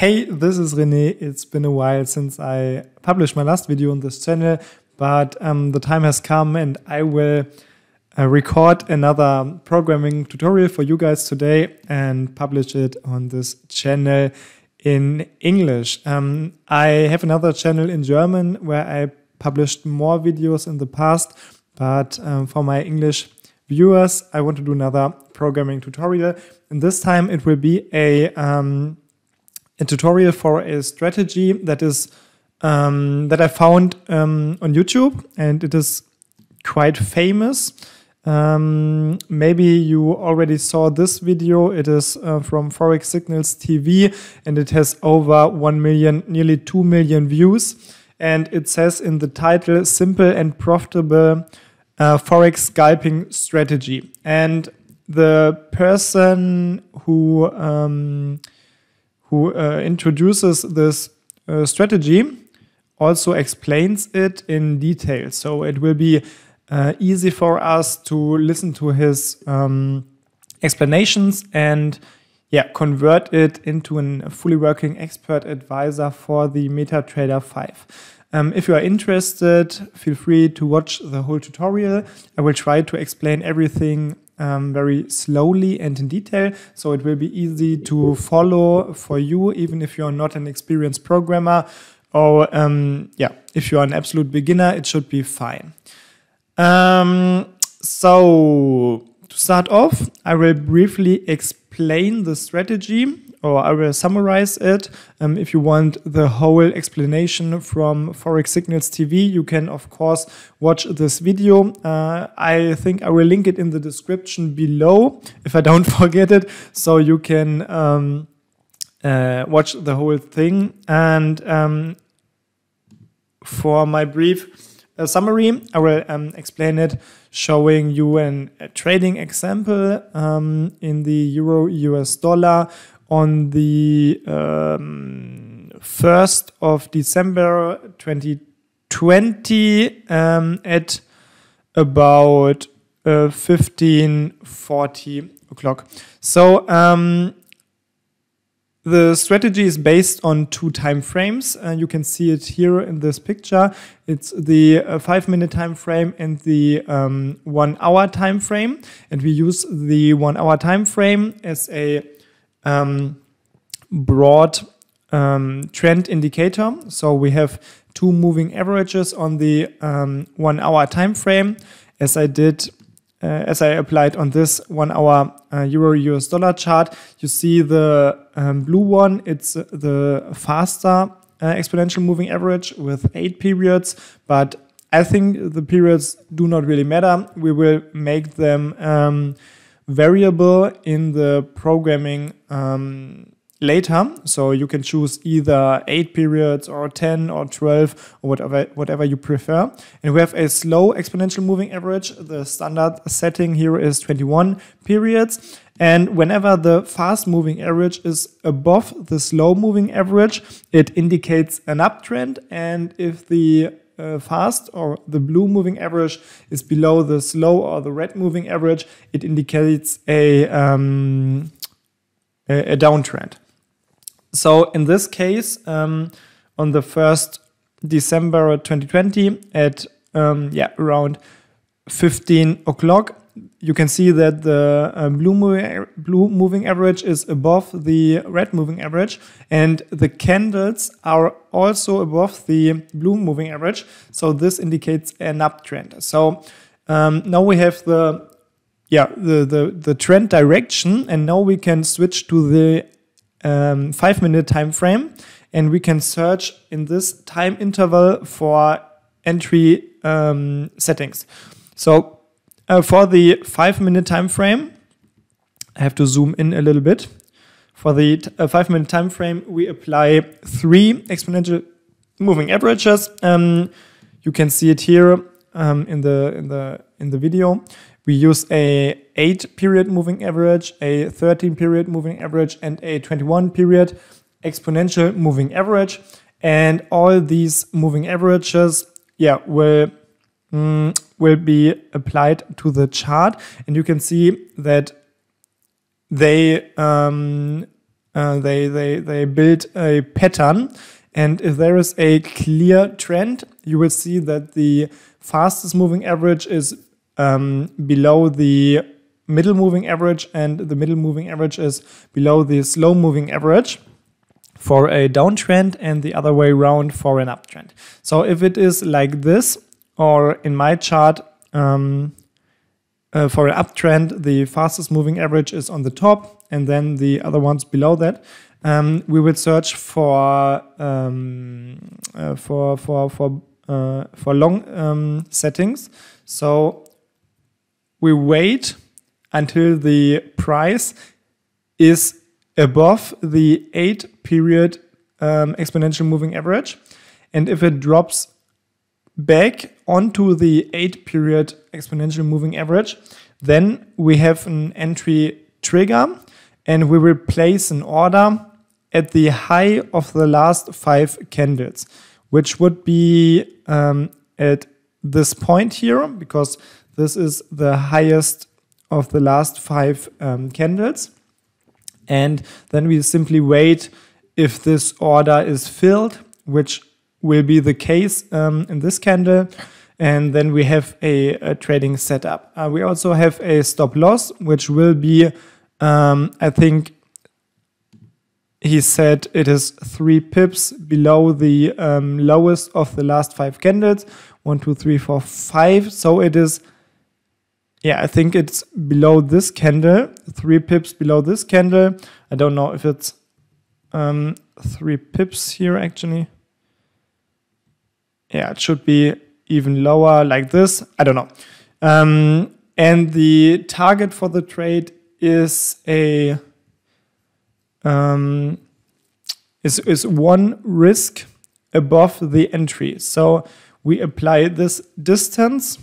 Hey, this is René. It's been a while since I published my last video on this channel, but the time has come and I will record another programming tutorial for you guys today and publish it on this channel in English. I have another channel in German where I published more videos in the past, but for my English viewers, I want to do another programming tutorial. And this time it will be a tutorial for a strategy that is that I found on YouTube, and it is quite famous. Maybe you already saw this video. It is from Forex Signals TV, and it has over 1 million, nearly 2 million views. And it says in the title, "Simple and Profitable Forex Scalping Strategy." And the person who introduces this strategy also explains it in detail. So it will be easy for us to listen to his explanations and convert it into a fully working expert advisor for the MetaTrader 5. If you are interested, feel free to watch the whole tutorial. I will try to explain everything very slowly and in detail, so it will be easy to follow for you, even if you're not an experienced programmer, or if you're an absolute beginner, it should be fine. So to start off, I will briefly explain the strategy, or I will summarize it. If you want the whole explanation from Forex Signals TV, you can of course watch this video. I think I will link it in the description below if I don't forget it, so you can watch the whole thing. And for my brief summary, I will explain it, showing you a trading example in the Euro-US dollar on the 1st of December 2020 at about 15:40 o'clock. So the strategy is based on two time frames. You can see it here in this picture. It's the 5-minute time frame and the 1 hour time frame. And we use the 1 hour time frame as a broad trend indicator. So we have two moving averages on the 1 hour time frame, as I applied on this 1 hour Euro-US dollar chart. You see the blue one, it's the faster exponential moving average with 8 periods, but I think the periods do not really matter. We will make them variable in the programming later. So you can choose either 8 periods or 10 or 12 or whatever you prefer. And we have a slow exponential moving average. The standard setting here is 21 periods. And whenever the fast moving average is above the slow moving average, it indicates an uptrend. And if the fast or the blue moving average is below the slow or the red moving average, it indicates a downtrend. So in this case, on the 1st December 2020 at around 15 o'clock, you can see that the blue moving average is above the red moving average, and the candles are also above the blue moving average. So this indicates an uptrend. So now we have the trend direction, and now we can switch to the 5-minute time frame, and we can search in this time interval for entry settings. So for the 5-minute time frame, I have to zoom in a little bit. For the 5-minute time frame, we apply 3 exponential moving averages. You can see it here in the video. We use a 8-period moving average, a 13-period moving average, and a 21-period exponential moving average. And all these moving averages will be applied to the chart. And you can see that they they build a pattern. And if there is a clear trend, you will see that the fastest moving average is below the middle moving average, and the middle moving average is below the slow moving average for a downtrend, and the other way around for an uptrend. So if it is like this, or in my chart, for an uptrend, the fastest moving average is on the top, and then the other ones below that. We will search for long settings. So we wait until the price is above the 8-period exponential moving average, and if it drops back onto the 8-period exponential moving average, then we have an entry trigger, and we will place an order at the high of the last 5 candles, which would be at this point here, because this is the highest of the last 5 candles. And then we simply wait if this order is filled, which will be the case in this candle, and then we have a trading setup. We also have a stop loss, which will be, I think he said it is 3 pips below the lowest of the last 5 candles. 1, 2, 3, 4, 5. So it is, yeah, I think it's below this candle, 3 pips below this candle. I don't know if it's 3 pips here actually. Yeah, it should be even lower like this. I don't know. And the target for the trade is a is 1 risk above the entry. So we apply this distance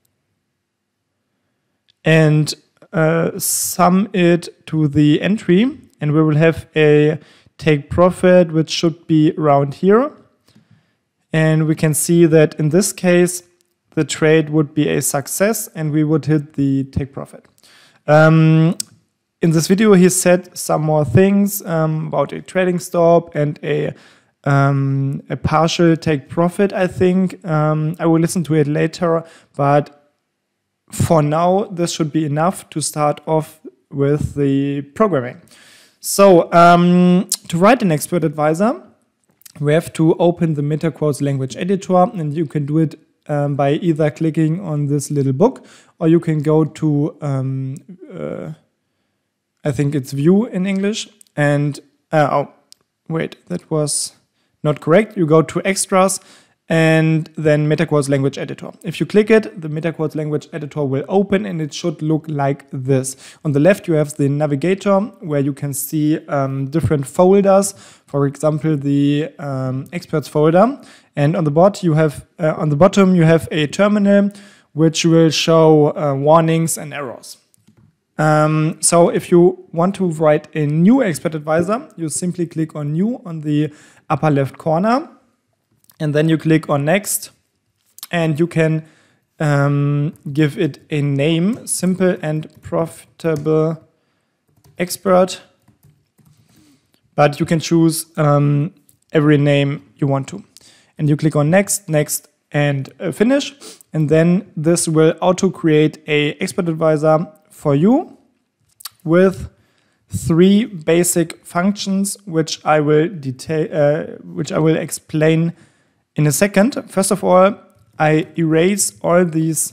and sum it to the entry, and we will have a take profit, which should be around here. And we can see that in this case, the trade would be a success and we would hit the take profit. In this video, he said some more things about a trading stop and a partial take profit, I think. I will listen to it later, but for now, this should be enough to start off with the programming. So to write an expert advisor, we have to open the MetaQuotes language editor, and you can do it by either clicking on this little book, or you can go to, I think it's View in English, and, oh, wait, that was not correct. You go to Extras, and then MetaQuotes language editor. If you click it, the MetaQuotes language editor will open, and it should look like this. On the left, you have the navigator, where you can see different folders. For example, the experts folder. And on the bottom, you have a terminal, which will show warnings and errors. So if you want to write a new expert advisor, you simply click on New on the upper left corner. And then you click on Next, and you can give it a name, Simple and Profitable Expert. But you can choose every name you want to. And you click on Next, Next, and Finish. And then this will auto-create a expert advisor for you with 3 basic functions, which I will explain in a second. First of all, I erase all these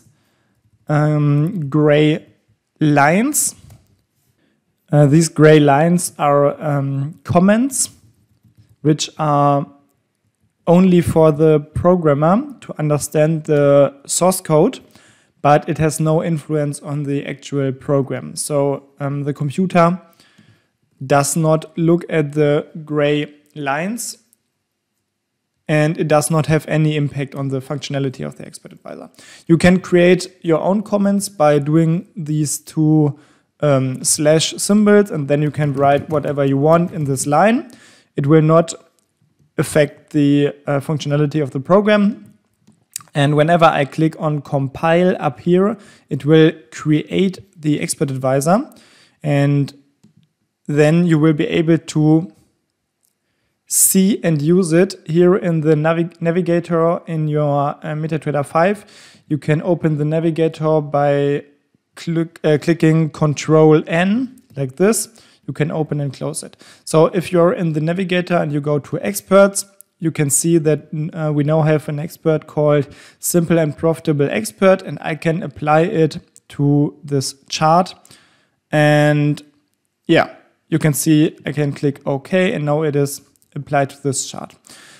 gray lines. These gray lines are comments, which are only for the programmer to understand the source code, but it has no influence on the actual program. So the computer does not look at the gray lines, and it does not have any impact on the functionality of the expert advisor. You can create your own comments by doing these 2 slash symbols, and then you can write whatever you want in this line. It will not affect the functionality of the program. And whenever I click on compile up here, it will create the expert advisor. And then you will be able to see and use it here in the navigator in your MetaTrader 5. You can open the navigator by clicking Control N like this. You can open and close it. So if you're in the navigator and you go to experts, you can see that we now have an expert called Simple and Profitable Expert, and I can apply it to this chart. And yeah, you can see I can click OK, and now it is applied to this chart.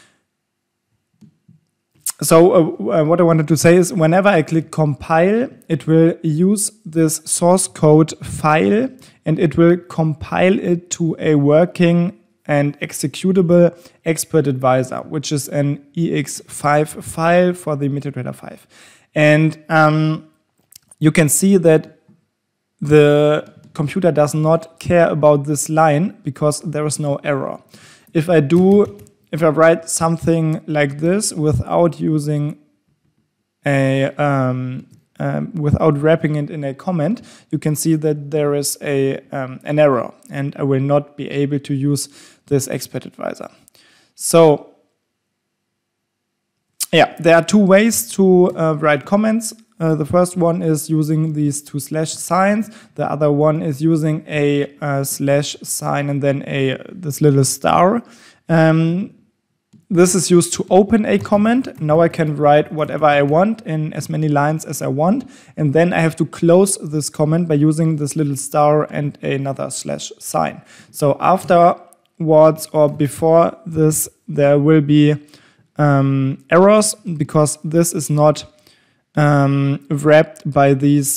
So what I wanted to say is whenever I click compile, it will use this source code file and it will compile it to a working and executable Expert Advisor, which is an EX5 file for the MetaTrader 5. And you can see that the computer does not care about this line because there is no error. If I write something like this without using a without wrapping it in a comment, you can see that there is an error, and I will not be able to use this Expert Advisor. So yeah, there are two ways to write comments. The first one is using these two slash signs. The other one is using a slash sign and then this little star. This is used to open a comment. Now I can write whatever I want in as many lines as I want. And then I have to close this comment by using this little star and another slash sign. So afterwards or before this, there will be errors because this is not wrapped by these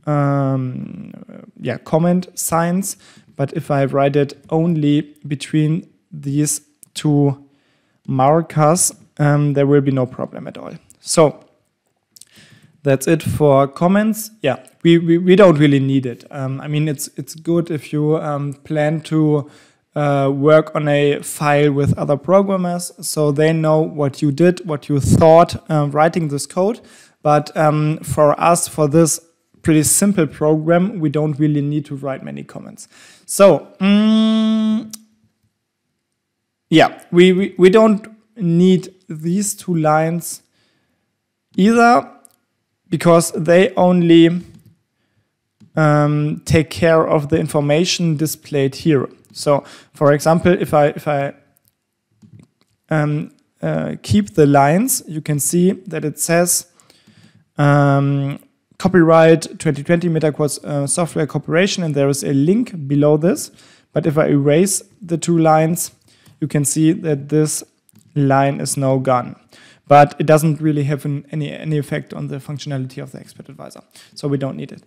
comment signs. But if I write it only between these two markers, there will be no problem at all. So that's it for comments. Yeah, we don't really need it. I mean, it's good if you plan to work on a file with other programmers, so they know what you did, what you thought writing this code. But for us, for this pretty simple program, we don't really need to write many comments. So yeah, we don't need these two lines either because they only take care of the information displayed here. So, for example, if I keep the lines, you can see that it says copyright 2020 MetaQuartz Software Corporation, and there is a link below this. But if I erase the two lines, you can see that this line is now gone. But it doesn't really have any effect on the functionality of the Expert Advisor, so we don't need it.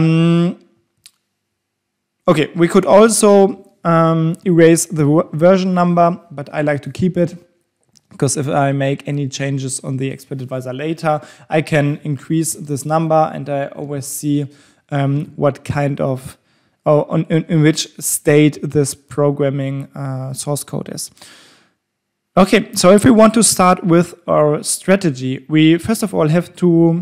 Okay, we could also erase the version number, but I like to keep it because if I make any changes on the Expert Advisor later, I can increase this number and I always see what kind of in which state this programming source code is. Okay, so if we want to start with our strategy, we first of all have to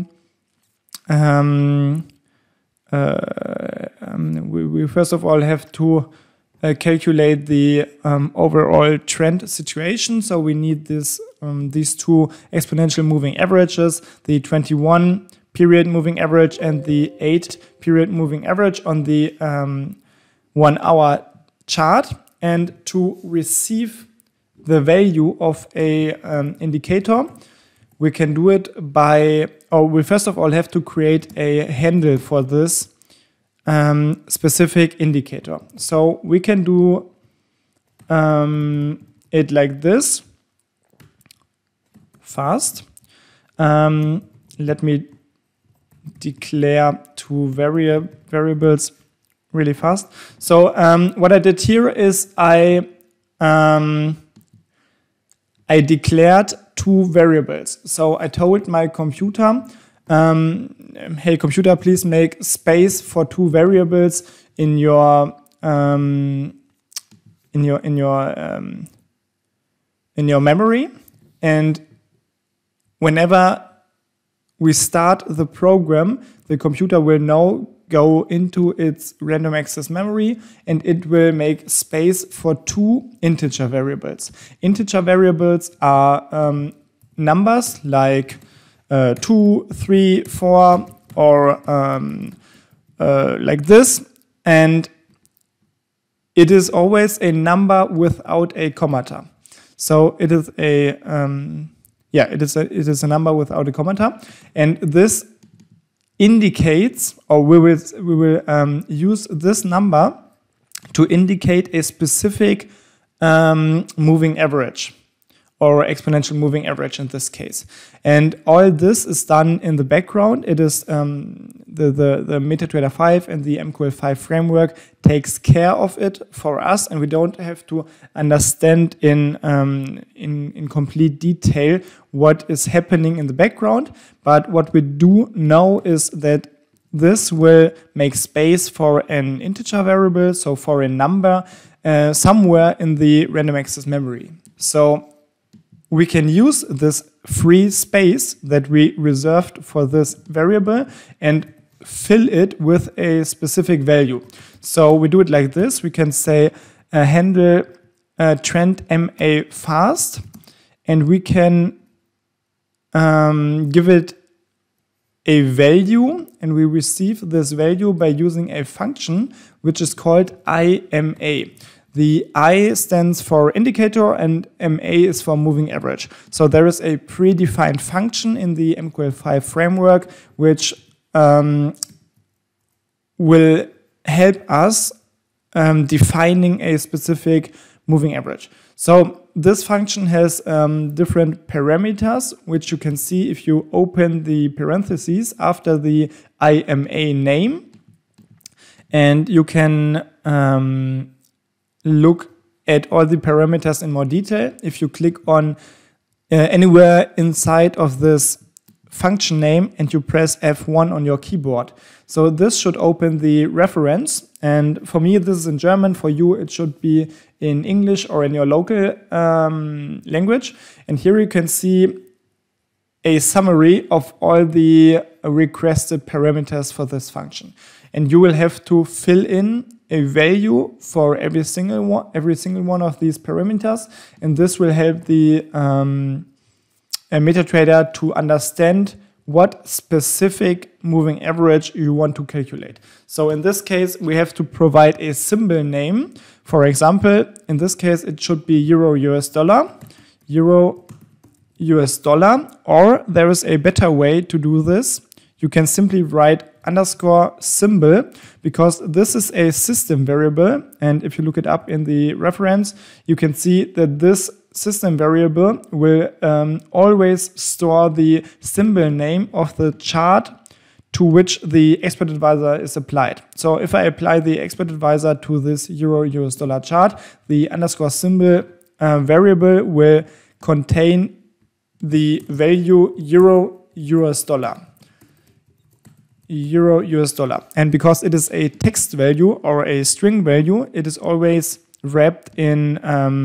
calculate the overall trend situation. So we need this these two exponential moving averages, the 21 period moving average and the 8 period moving average on the 1 hour chart. And to receive the value of a indicator, we can do it by, we first of all have to create a handle for this specific indicator. So we can do it like this, fast. Let me declare two variables really fast. So what I did here is I declared two variables. So I told my computer, hey computer, please make space for two variables in your memory, and whenever we start the program, the computer will now go into its random access memory, and it will make space for 2 integer variables. Integer variables are numbers like 2, 3, 4, or like this, and it is always a number without a commata. So it is a it is a number without a commata, and this indicates, or we will use this number to indicate a specific moving average, or exponential moving average in this case. And all this is done in the background. It is the MetaTrader 5 and the MQL5 framework takes care of it for us, and we don't have to understand in complete detail what is happening in the background. But what we do know is that this will make space for an integer variable, so for a number somewhere in the random access memory. So we can use this free space that we reserved for this variable and fill it with a specific value. So we do it like this. We can say handle trend MA fast, and we can give it a value, and we receive this value by using a function which is called IMA. The I stands for indicator and MA is for moving average. So there is a predefined function in the MQL5 framework which will help us defining a specific moving average. So this function has different parameters, which you can see if you open the parentheses after the IMA name. And you can look at all the parameters in more detail if you click on anywhere inside of this function name and you press F1 on your keyboard. So this should open the reference, and for me this is in German, for you it should be in English or in your local language. And here you can see a summary of all the requested parameters for this function. And you will have to fill in a value for every single one of these parameters, and this will help the MetaTrader to understand what specific moving average you want to calculate. So in this case, we have to provide a symbol name. For example, in this case, it should be euro US dollar, euro US dollar, or there is a better way to do this. You can simply write underscore symbol, because this is a system variable, and if you look it up in the reference, you can see that this system variable will always store the symbol name of the chart to which the expert advisor is applied. So if I apply the expert advisor to this euro US dollar chart, the underscore symbol variable will contain the value euro US dollar. Euro US dollar. And because it is a text value or a string value, it is always wrapped in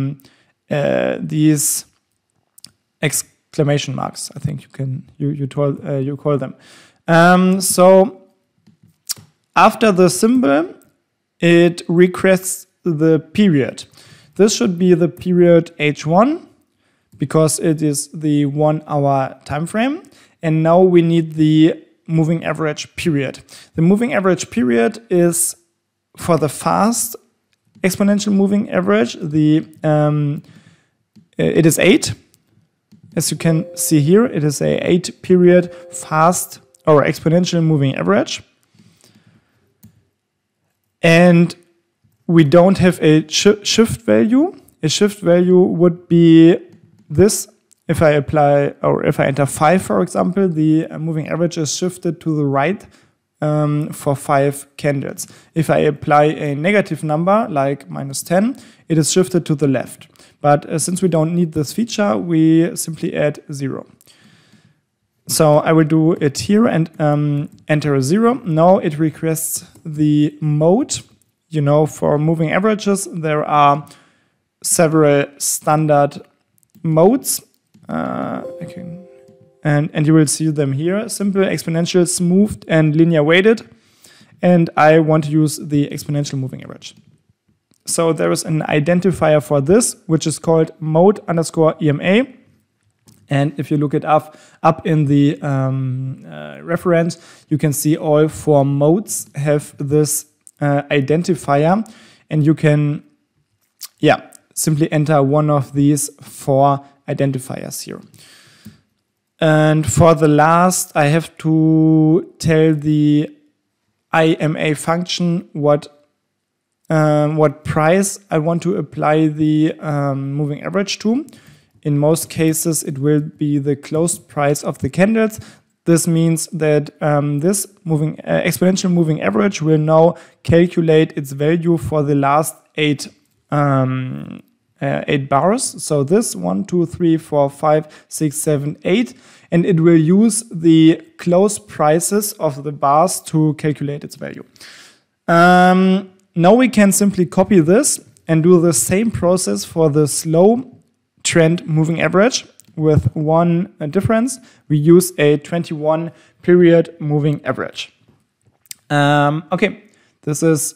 these exclamation marks. I think you call them. So after the symbol, it requests the period. This should be the period H1 because it is the 1 hour time frame. And now we need the moving average period. The moving average period is for the fast exponential moving average. It is 8. As you can see here, it is a 8 period fast or exponential moving average. And we don't have a shift value. A shift value would be this. If I apply, or if I enter 5, for example, the moving average is shifted to the right for 5 candles. If I apply a negative number, like -10, it is shifted to the left. But since we don't need this feature, we simply add 0. So I will do it here and enter a 0. Now it requests the mode. You know, for moving averages, there are several standard modes. And you will see them here: simple, exponential, smoothed, and linear weighted. and I want to use the exponential moving average. So there is an identifier for this, which is called mode_EMA. And if you look it up in the reference, you can see all 4 modes have this identifier, and you can, simply enter one of these 4 identifiers here. And for the last, I have to tell the IMA function what price I want to apply the moving average to. In most cases, it will be the closed price of the candles. This means that this exponential moving average will now calculate its value for the last 8 bars. So this 1, 2, 3, 4, 5, 6, 7, 8, and it will use the closed prices of the bars to calculate its value. Now we can simply copy this and do the same process for the slow trend moving average with one difference. We use a 21 period moving average. Okay, this is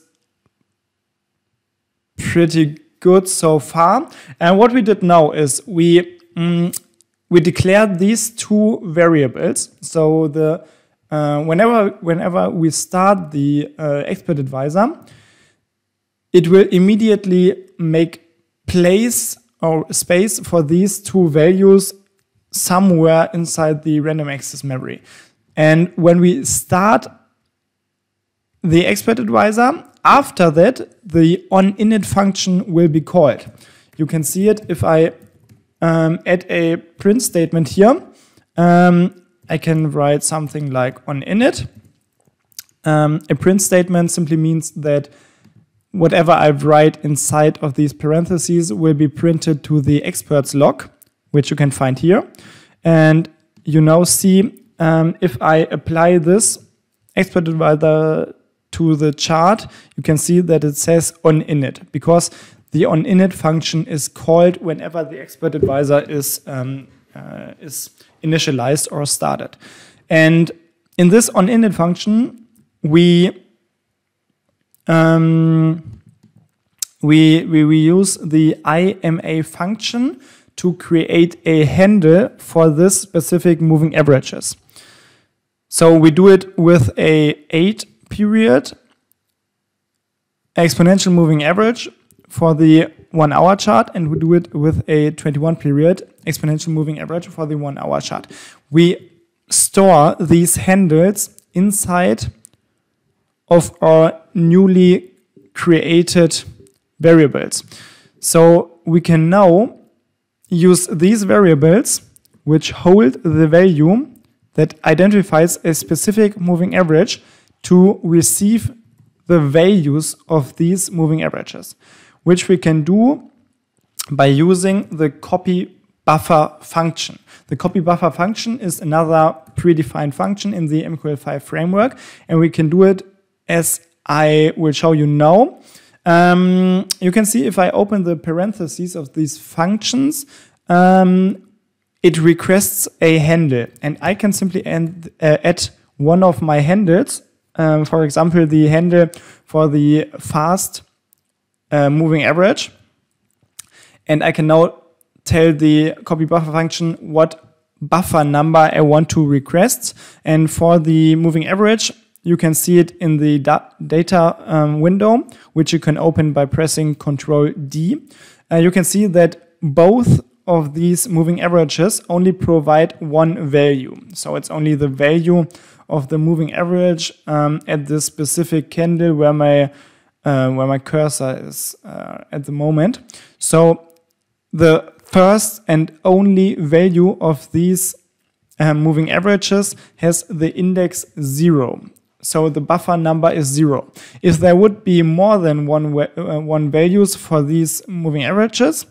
pretty good so far. And what we did now is we declared these 2 variables. So the whenever we start the expert advisor, it will immediately make place or space for these 2 values somewhere inside the random access memory. And when we start the expert advisor, after that, the onInit function will be called. You can see it if I add a print statement here. I can write something like onInit. A print statement simply means that whatever I write inside of these parentheses will be printed to the experts log, which you can find here. And you now see if I apply this expert advisor to the chart, you can see that it says onInit, because the onInit function is called whenever the expert advisor is initialized or started. And in this onInit function, we use the IMA function to create a handle for this specific moving averages. So we do it with a 8 period exponential moving average for the 1 hour chart, and we do it with a 21 period exponential moving average for the 1 hour chart. We store these handles inside of our newly created variables. So we can now use these variables which hold the value that identifies a specific moving average to receive the values of these moving averages, which we can do by using the copy buffer function. The copy buffer function is another predefined function in the MQL5 framework, and we can do it as I will show you now. You can see if I open the parentheses of these functions, it requests a handle, and I can simply add one of my handles, for example, the handle for the fast moving average, and I can now tell the copy buffer function what buffer number I want to request. And for the moving average, you can see it in the data window, which you can open by pressing Ctrl D. You can see that both of these moving averages only provide one value. So it's only the value of the moving average at this specific candle where my cursor is at the moment. So the first and only value of these moving averages has the index 0. So the buffer number is 0. If there would be more than one values for these moving averages,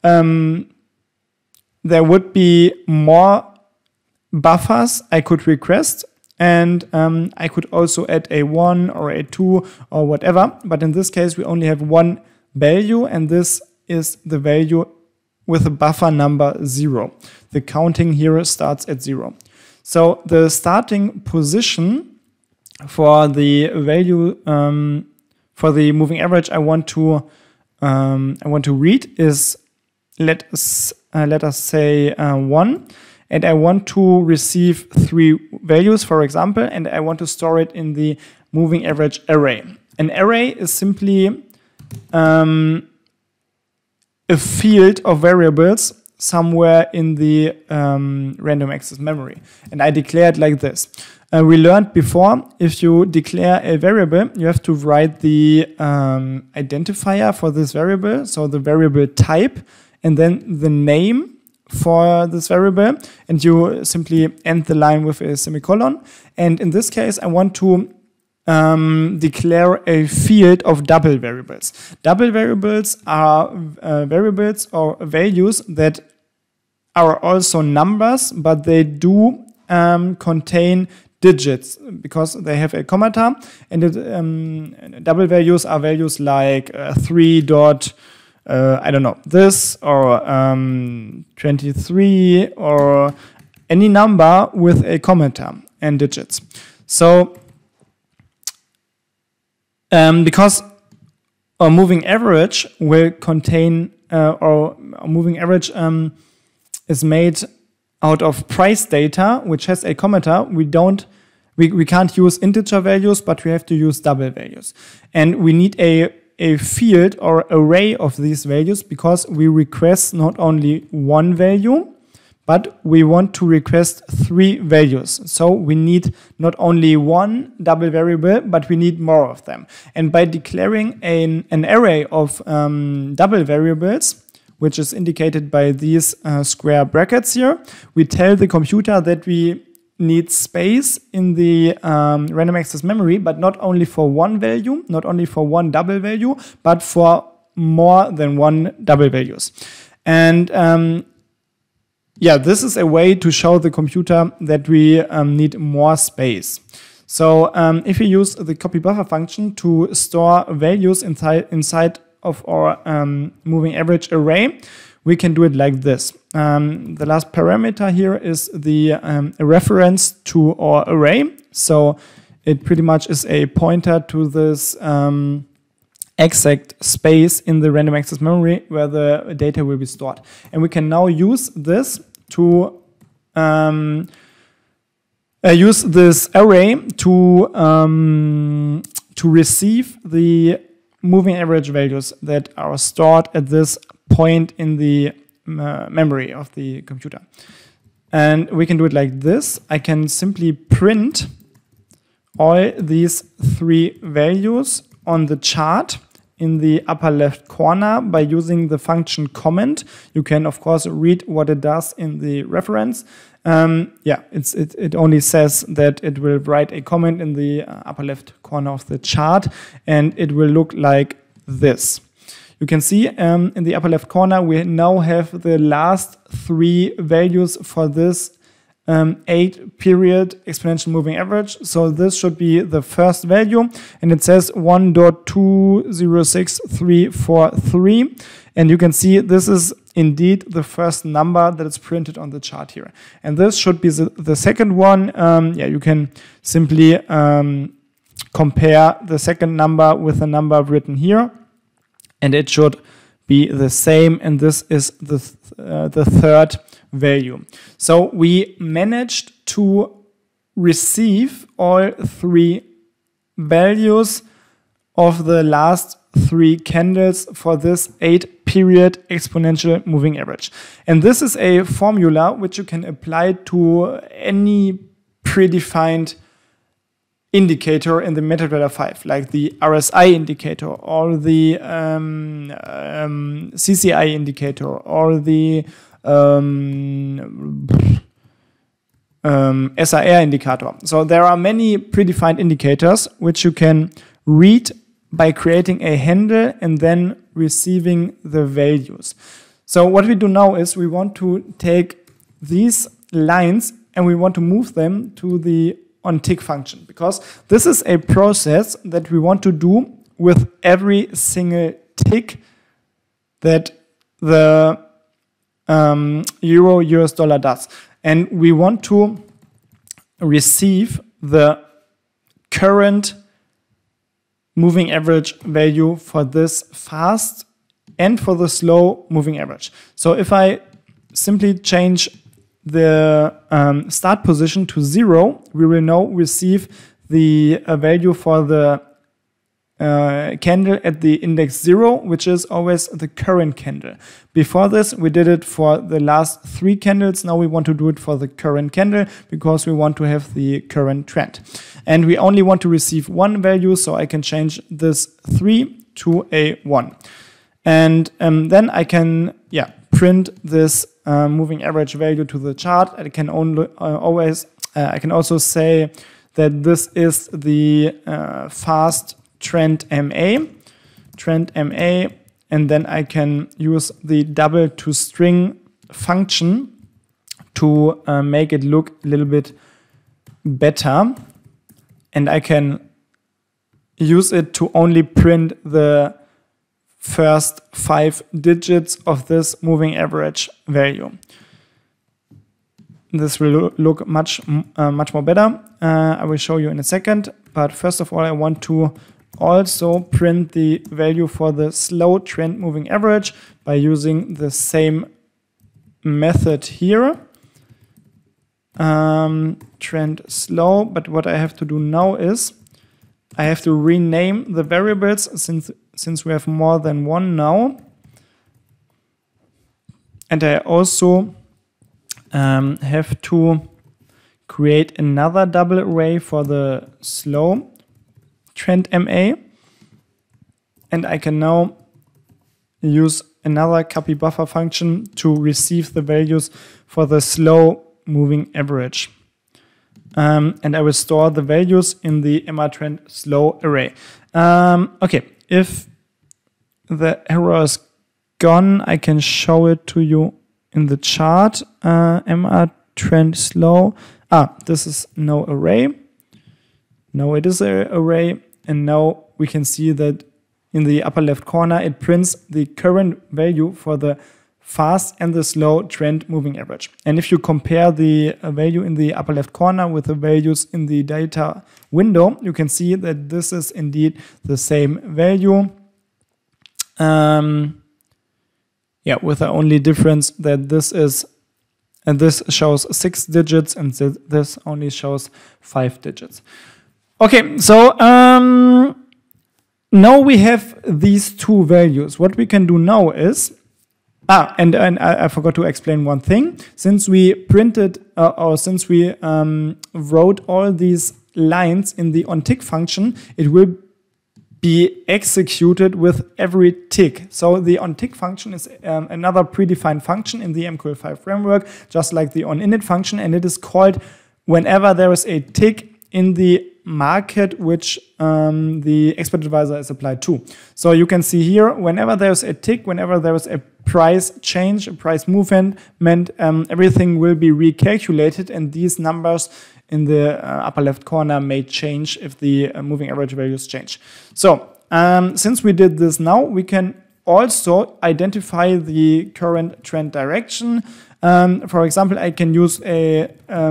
there would be more buffers I could request, and I could also add a 1 or a 2 or whatever. But in this case, we only have one value, and this is the value with a buffer number 0. The counting here starts at 0. So the starting position for the value for the moving average I want to read is let us say 1, and I want to receive 3 values, for example, and I want to store it in the moving average array. An array is simply a field of variables somewhere in the random access memory, and I declare it like this. We learned before, if you declare a variable, you have to write the identifier for this variable, so the variable type, and then the name for this variable, and you simply end the line with a semicolon. And in this case, I want to declare a field of double variables. Double variables are variables or values that are also numbers, but they do contain digits because they have a comma, and double values are values like 3 dot I don't know, this, or 23, or any number with a comma and digits. So because a moving average will contain or a moving average is made out of price data, which has a comma, we can't use integer values, but we have to use double values. And we need a field or array of these values because we request not only one value, but we want to request 3 values. So we need not only one double variable, but we need more of them. And by declaring an array of double variables, which is indicated by these square brackets here, we tell the computer that we need space in the random access memory, but not only for one value, not only for one double value, but for more than one double values. And yeah, this is a way to show the computer that we need more space. So if we use the copy buffer function to store values inside of our moving average array, we can do it like this. The last parameter here is the reference to our array. So it pretty much is a pointer to this exact space in the random access memory where the data will be stored. And we can now use this to use this array to receive the moving average values that are stored at this point in the memory of the computer. And we can do it like this. I can simply print all these 3 values on the chart in the upper left corner by using the function comment. You can, of course, read what it does in the reference. Yeah, it only says that it will write a comment in the upper left corner of the chart, and it will look like this. You can see in the upper left corner, we now have the last 3 values for this 8-period exponential moving average. So this should be the first value, and it says 1.206343. And you can see this is indeed the first number that is printed on the chart here. And this should be the second one. Yeah, you can simply compare the second number with the number written here, and it should be the same. And this is the third value. So we managed to receive all 3 values of the last 3 candles for this 8-period exponential moving average. And this is a formula which you can apply to any predefined indicator in the MetaTrader 5, like the RSI indicator or the CCI indicator or the SIR indicator. So there are many predefined indicators which you can read by creating a handle and then receiving the values. So what we do now is we want to take these lines and we want to move them to the onTick function, because this is a process that we want to do with every single tick that the euro/US dollar does. And we want to receive the current moving average value for this fast and for the slow moving average. So if I simply change the start position to 0, we will now receive the value for the candle at the index 0, which is always the current candle. Before this, we did it for the last 3 candles. Now we want to do it for the current candle because we want to have the current trend. And we only want to receive one value, so I can change this 3 to a 1. And then I can print this moving average value to the chart. I can I can also say that this is the fast trend MA, and then I can use the double to string function to make it look a little bit better, and I can use it to only print the first 5 digits of this moving average value. This will look much more better. I will show you in a second, but first of all I want to also print the value for the slow trend moving average by using the same method here. Trend slow, but what I have to do now is I have to rename the variables since we have more than one now. And I also have to create another double array for the slow trend MA. And I can now use another copy buffer function to receive the values for the slow moving average. And I will store the values in the MR trend slow array. Okay, if the error is gone, I can show it to you in the chart. MR trend slow. This is no array. Now it is an array, and now we can see that in the upper left corner it prints the current value for the fast and the slow trend moving average. And if you compare the value in the upper left corner with the values in the data window, you can see that this is indeed the same value. With the only difference that this shows 6 digits and this only shows 5 digits. Okay, so now we have these two values. What we can do now is, and I forgot to explain one thing. Since we printed, since we wrote all these lines in the onTick function, it will be executed with every tick. So the onTick function is another predefined function in the MQL5 framework, just like the onInit function, and it is called whenever there is a tick in the market which the expert advisor is applied to. So you can see here, whenever there's a tick, whenever there is a price change, a price movement, everything will be recalculated, and these numbers in the upper left corner may change if the moving average values change. So since we did this now, we can also identify the current trend direction. For example, I can use a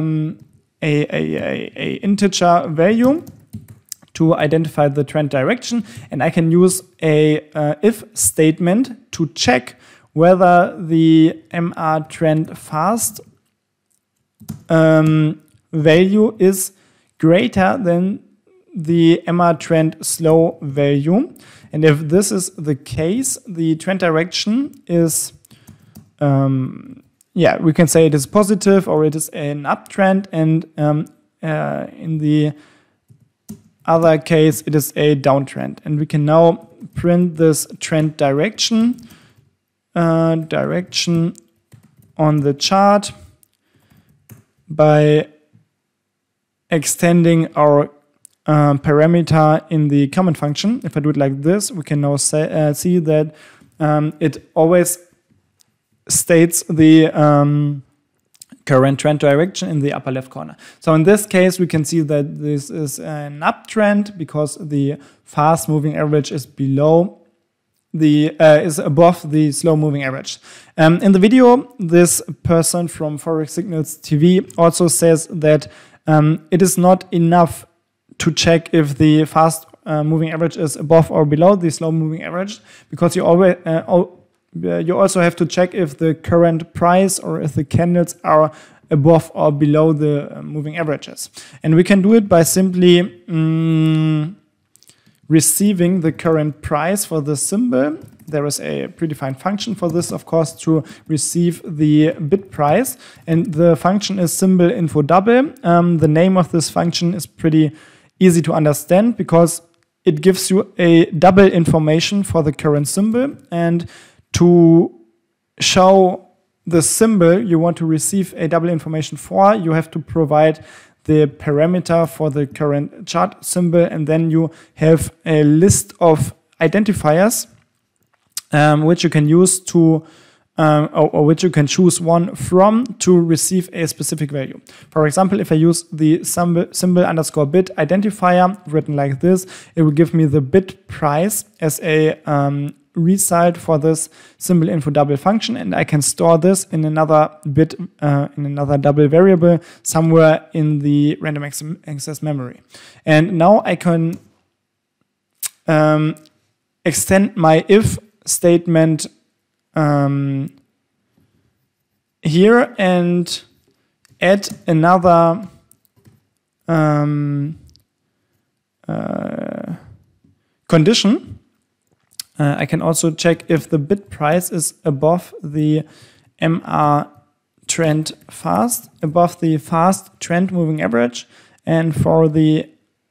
integer value to identify the trend direction, and I can use a if statement to check whether the MR trend fast value is greater than the MR trend slow value. And if this is the case, the trend direction is we can say it is positive or it is an uptrend, and in the other case it is a downtrend. And we can now print this trend direction on the chart by extending our parameter in the comment function. If I do it like this, we can now see that it always states the current trend direction in the upper left corner. So in this case, we can see that this is an uptrend because the fast moving average is below is above the slow moving average. In the video, this person from Forex Signals TV also says that it is not enough to check if the fast moving average is above or below the slow moving average, because you always you also have to check if the current price or if the candles are above or below the moving averages. And we can do it by simply receiving the current price for the symbol. There is a predefined function for this, of course, to receive the bid price. And the function is symbol info double. The name of this function is pretty easy to understand because it gives you a double information for the current symbol. And to show the symbol you want to receive a double information for, you have to provide the parameter for the current chart symbol, and then you have a list of identifiers which you can use to or which you can choose one from to receive a specific value. For example, if I use the symbol underscore bid identifier written like this, it will give me the bid price as a result for this symbol info double function, and I can store this in another bit in another double variable somewhere in the random access memory. And now I can extend my if statement here and add another condition. I can also check if the bid price is above the MR trend fast, above the fast trend moving average, and for the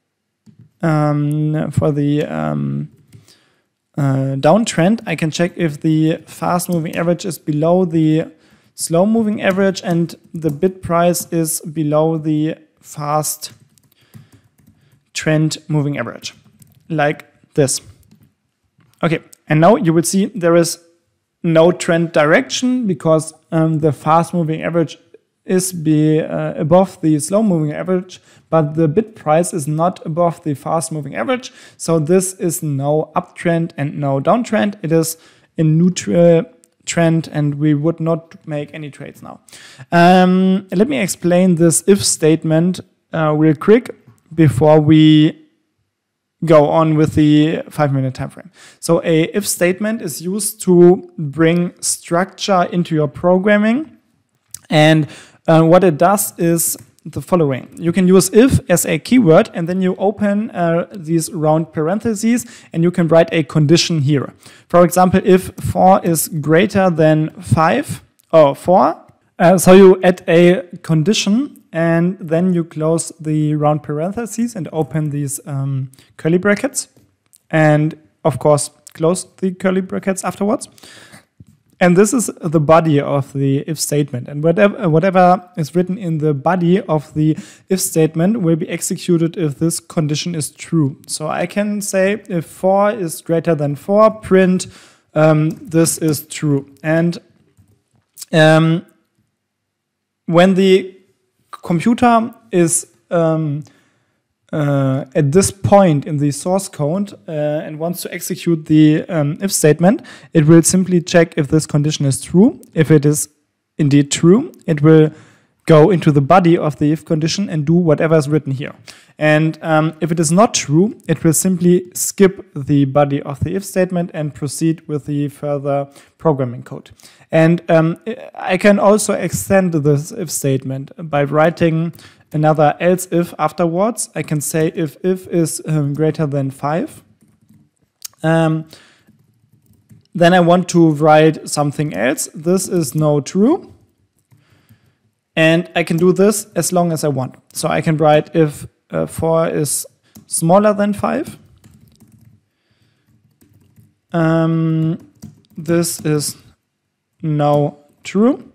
downtrend, I can check if the fast moving average is below the slow moving average and the bid price is below the fast trend moving average, like this. Okay, and now you will see there is no trend direction because the fast moving average is above the slow moving average, but the bid price is not above the fast moving average. So this is no uptrend and no downtrend. It is a neutral trend and we would not make any trades now. Let me explain this if statement real quick before we go on with the 5-minute time frame. So a if statement is used to bring structure into your programming, and what it does is the following. You can use if as a keyword, and then you open these round parentheses and you can write a condition here. For example, if 4 is greater than 5 or 4, so you add a condition and then you close the round parentheses and open these curly brackets, and of course close the curly brackets afterwards. And this is the body of the if statement, and whatever is written in the body of the if statement will be executed if this condition is true. So I can say if 4 is greater than 4, print this is true. And when the computer is at this point in the source code and wants to execute the if statement, it will simply check if this condition is true. If it is indeed true, it will go into the body of the if condition and do whatever is written here. And if it is not true, it will simply skip the body of the if statement and proceed with the further programming code. And I can also extend this if statement by writing another else if afterwards. I can say if is greater than 5. Then I want to write something else. This is no true. And I can do this as long as I want. So I can write if 4 is smaller than 5. This is no true.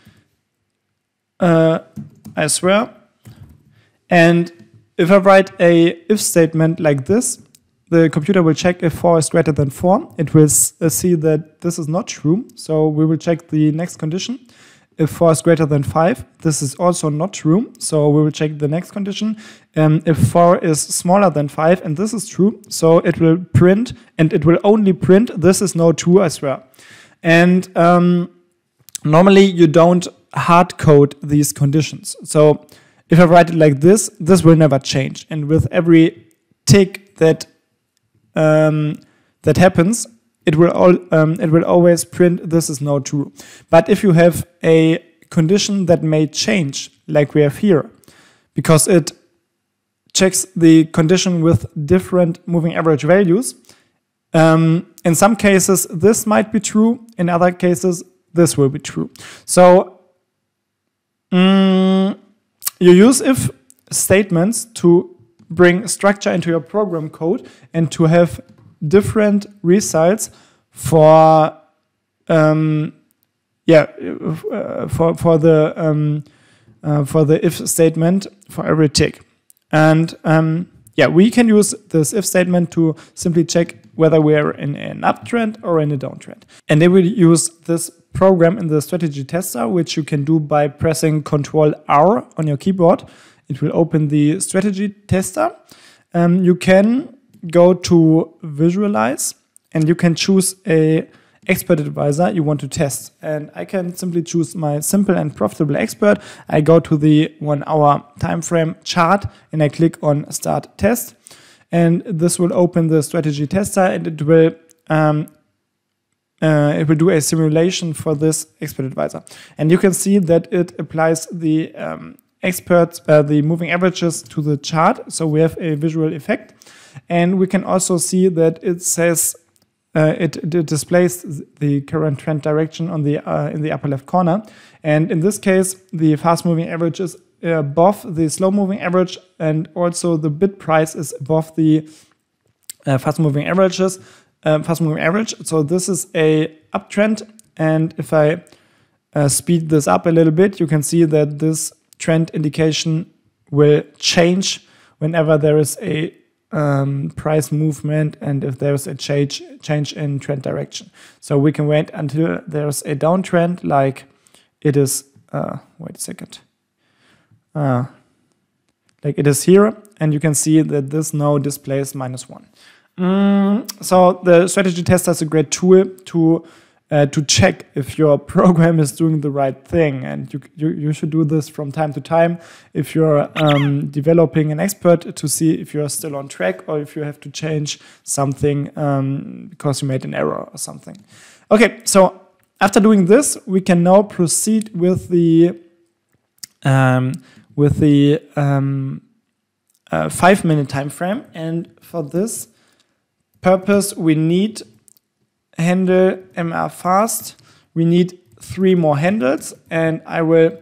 I swear. And if I write a if statement like this, the computer will check if 4 is greater than 4. It will see that this is not true. So we will check the next condition. If 4 is greater than 5, this is also not true. So we will check the next condition. If 4 is smaller than 5, and this is true, so it will print, and it will only print, this is no true, I swear. And normally you don't hard code these conditions. So if I write it like this, this will never change. And with every tick that that happens, it will always print this is now true. But if you have a condition that may change, like we have here, because it checks the condition with different moving average values, in some cases this might be true, in other cases this will be true. So you use if statements to bring structure into your program code and to have different results for the if statement for every tick. And we can use this if statement to simply check whether we are in an uptrend or in a downtrend. And they will use this program in the strategy tester, which you can do by pressing Ctrl-R on your keyboard. It will open the strategy tester. You can go to visualize and you can choose a expert advisor you want to test. And I can simply choose my simple and profitable expert. I go to the 1 hour time frame chart and I click on start test. And this will open the strategy tester and it will do a simulation for this expert advisor. And you can see that it applies the the moving averages to the chart. So we have a visual effect. And we can also see that it says it displays the current trend direction on the in the upper left corner. And in this case, the fast moving average is above the slow moving average, and also the bid price is above the fast moving average. So this is a uptrend. And if I speed this up a little bit, you can see that this trend indication will change whenever there is a price movement and if there's a change in trend direction. So we can wait until there's a downtrend, like it is, wait a second, like it is here, and you can see that this now displays -1. So the strategy tester is a great tool to check if your program is doing the right thing, and you should do this from time to time if you're developing an expert, to see if you're still on track or if you have to change something because you made an error or something. Okay, so after doing this, we can now proceed with the 5-minute time frame, and for this purpose we need handle MR fast. We need 3 more handles, and I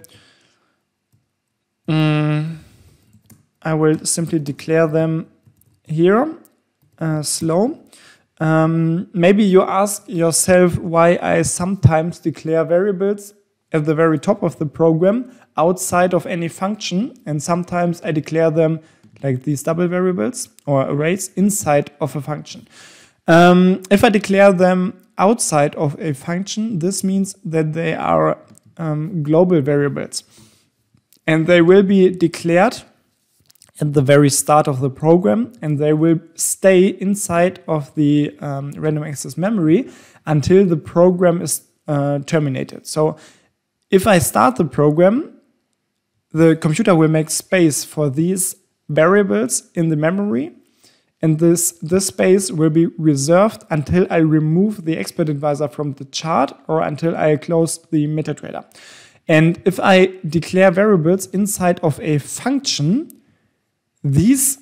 will simply declare them here, slow. Maybe you ask yourself why I sometimes declare variables at the very top of the program outside of any function, and sometimes I declare them like these double variables or arrays inside of a function. If I declare them outside of a function, this means that they are global variables, and they will be declared at the very start of the program, and they will stay inside of the random access memory until the program is terminated. So if I start the program, the computer will make space for these variables in the memory, and this space will be reserved until I remove the expert advisor from the chart or until I close the MetaTrader. And if I declare variables inside of a function, these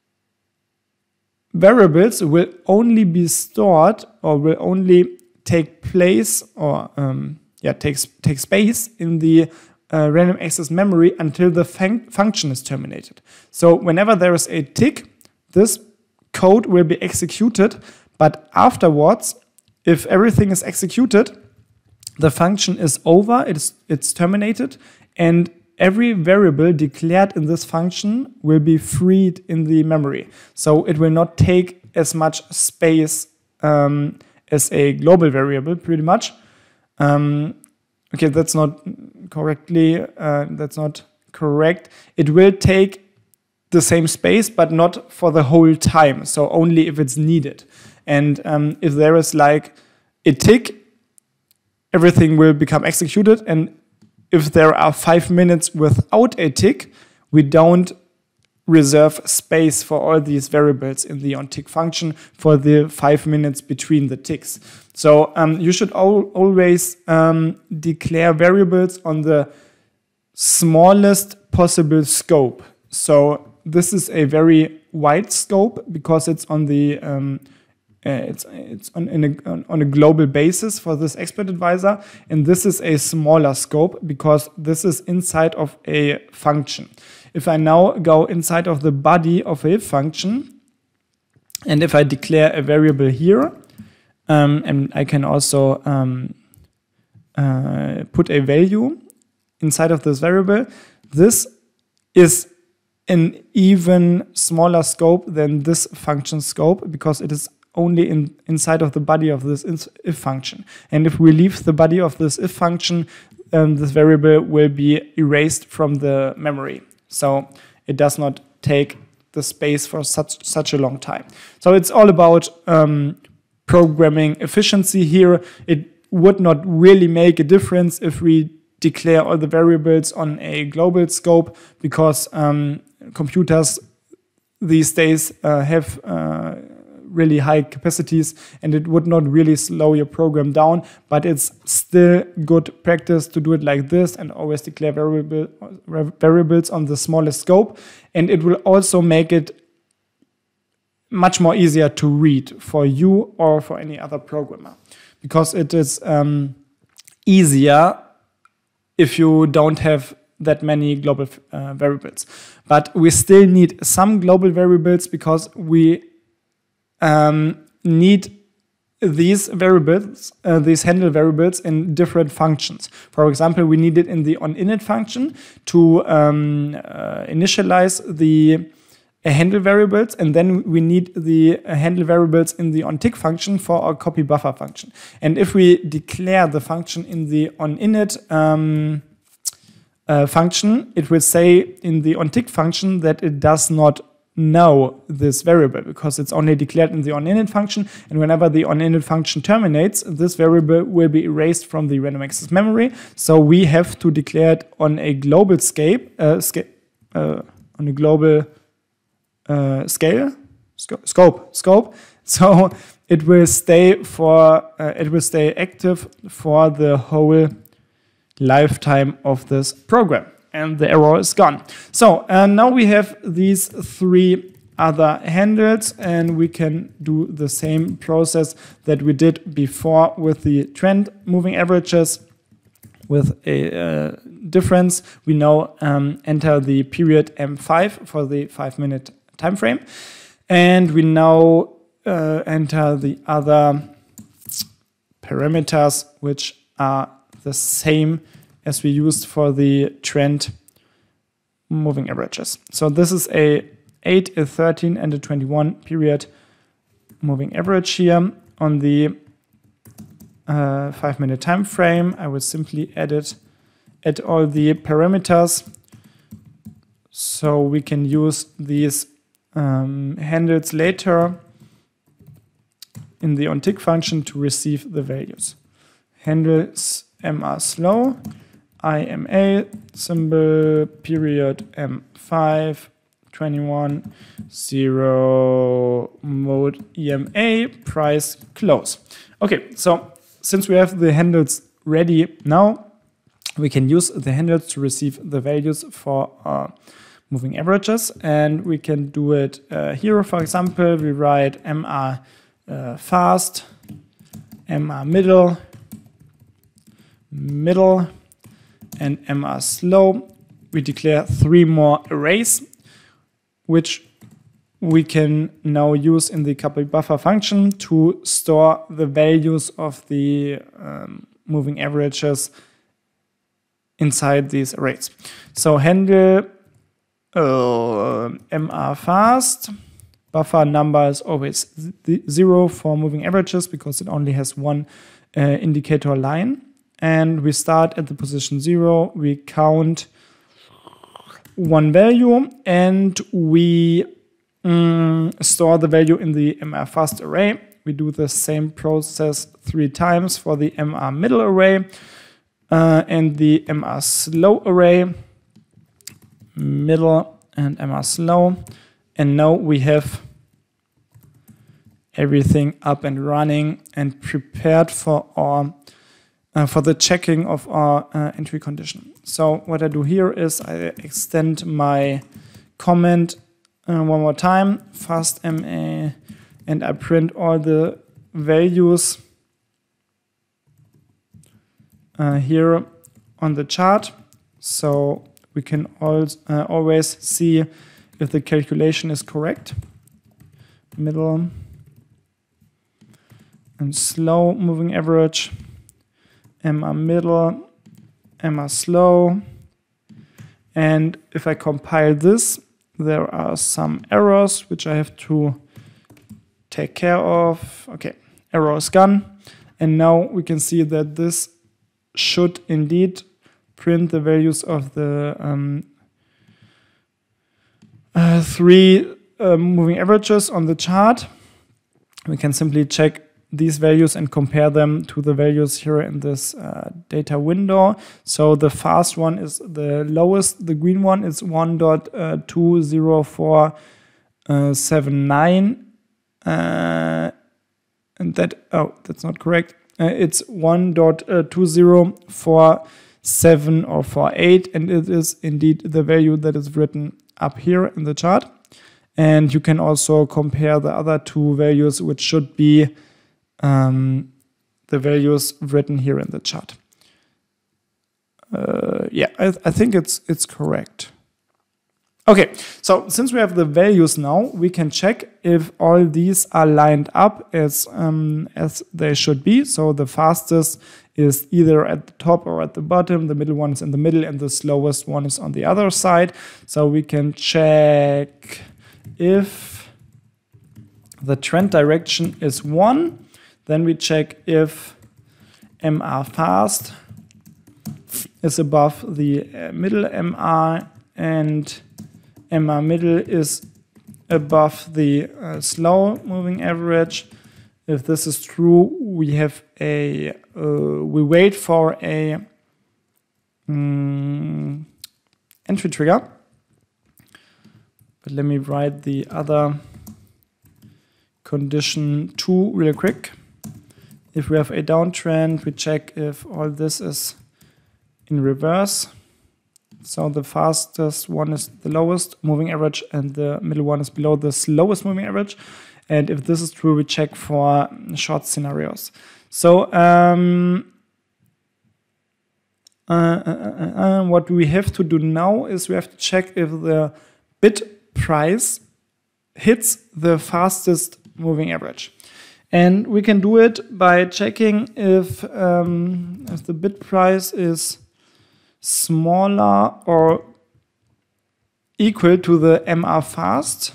variables will only be stored or will only take place or take space in the random access memory until the function is terminated. So whenever there is a tick, this code will be executed, but afterwards, if everything is executed, the function is over, it's terminated, and every variable declared in this function will be freed in the memory. So it will not take as much space as a global variable, pretty much. Okay, that's not correct. It will take the same space, but not for the whole time. So only if it's needed. And if there is like a tick, everything will become executed. And if there are 5 minutes without a tick, we don't reserve space for all these variables in the onTick function for the 5 minutes between the ticks. So you should always declare variables on the smallest possible scope. So this is a very wide scope because it's on the it's on a global basis for this expert advisor, and this is a smaller scope because this is inside of a function. If I now go inside of the body of a function, and if I declare a variable here, and I can also put a value inside of this variable, this is an even smaller scope than this function scope because it is only inside of the body of this if function. And if we leave the body of this if function, this variable will be erased from the memory. So it does not take the space for such a long time. So it's all about programming efficiency here. It would not really make a difference if we declare all the variables on a global scope because computers these days have really high capacities, and it would not really slow your program down, but it's still good practice to do it like this and always declare variables on the smallest scope. And it will also make it much more easier to read for you or for any other programmer, because it is easier if you don't have that many global variables. But we still need some global variables because we need these variables, these handle variables in different functions. For example, we need it in the onInit function to initialize the handle variables, and then we need the handle variables in the onTick function for our copy buffer function. And if we declare the function in the onInit function, it will say in the onTick function that it does not know this variable because it's only declared in the onInit function, and whenever the onInit function terminates, this variable will be erased from the random access memory. So we have to declare it on a global scope. So it will stay active for the whole lifetime of this program, and the error is gone. So now we have these 3 other handles, and we can do the same process that we did before with the trend moving averages. With a difference, we now enter the period M5 for the 5-minute time frame, and we now enter the other parameters, which are the same as we used for the trend moving averages. So this is a 8, a 13, and a 21 period moving average here on the 5-minute time frame. I will simply add all the parameters so we can use these handles later in the onTick function to receive the values. Handles MR slow, IMA, symbol, period M5, 21, 0, mode EMA, price, close. Okay, so since we have the handles ready now, we can use the handles to receive the values for moving averages, and we can do it here. For example, we write MR fast, MR middle, and MR slow. We declare 3 more arrays, which we can now use in the copy buffer function to store the values of the moving averages inside these arrays. So handle MR fast, buffer number is always 0 for moving averages because it only has one indicator line. And we start at the position 0, we count 1 value, and we store the value in the MR fast array. We do the same process 3 times for the MR middle array and the MR slow array. middle, and MR slow. And now we have everything up and running and prepared for our for the checking of our entry condition. So what I do here is I extend my comment one more time, fast MA, and I print all the values here on the chart, so we can always see if the calculation is correct. Middle and slow moving average, MR middle, MR slow. And if I compile this, there are some errors which I have to take care of. Okay, error is gone. And now we can see that this should indeed print the values of the three moving averages on the chart. We can simply check these values and compare them to the values here in this data window. So the fast one is the lowest, the green one is 1.20479, and that's not correct. It's 1.2047 or 48, and it is indeed the value that is written up here in the chart. And you can also compare the other two values, which should be the values written here in the chart. Yeah, I think it's correct. Okay, so since we have the values now, we can check if all these are lined up as they should be. So the fastest is either at the top or at the bottom, the middle one is in the middle, and the slowest one is on the other side. So we can check if the trend direction is 1, then we check if MR fast is above the middle MR and MR middle is above the slow moving average. If this is true, we have we wait for a entry trigger. But let me write the other condition 2 real quick. If we have a downtrend, we check if all this is in reverse. So the fastest one is the lowest moving average and the middle one is below the slowest moving average. And if this is true, we check for short scenarios. So what we have to do now is we have to check if the bid price hits the fastest moving average. And we can do it by checking if the bid price is smaller or equal to the MR fast.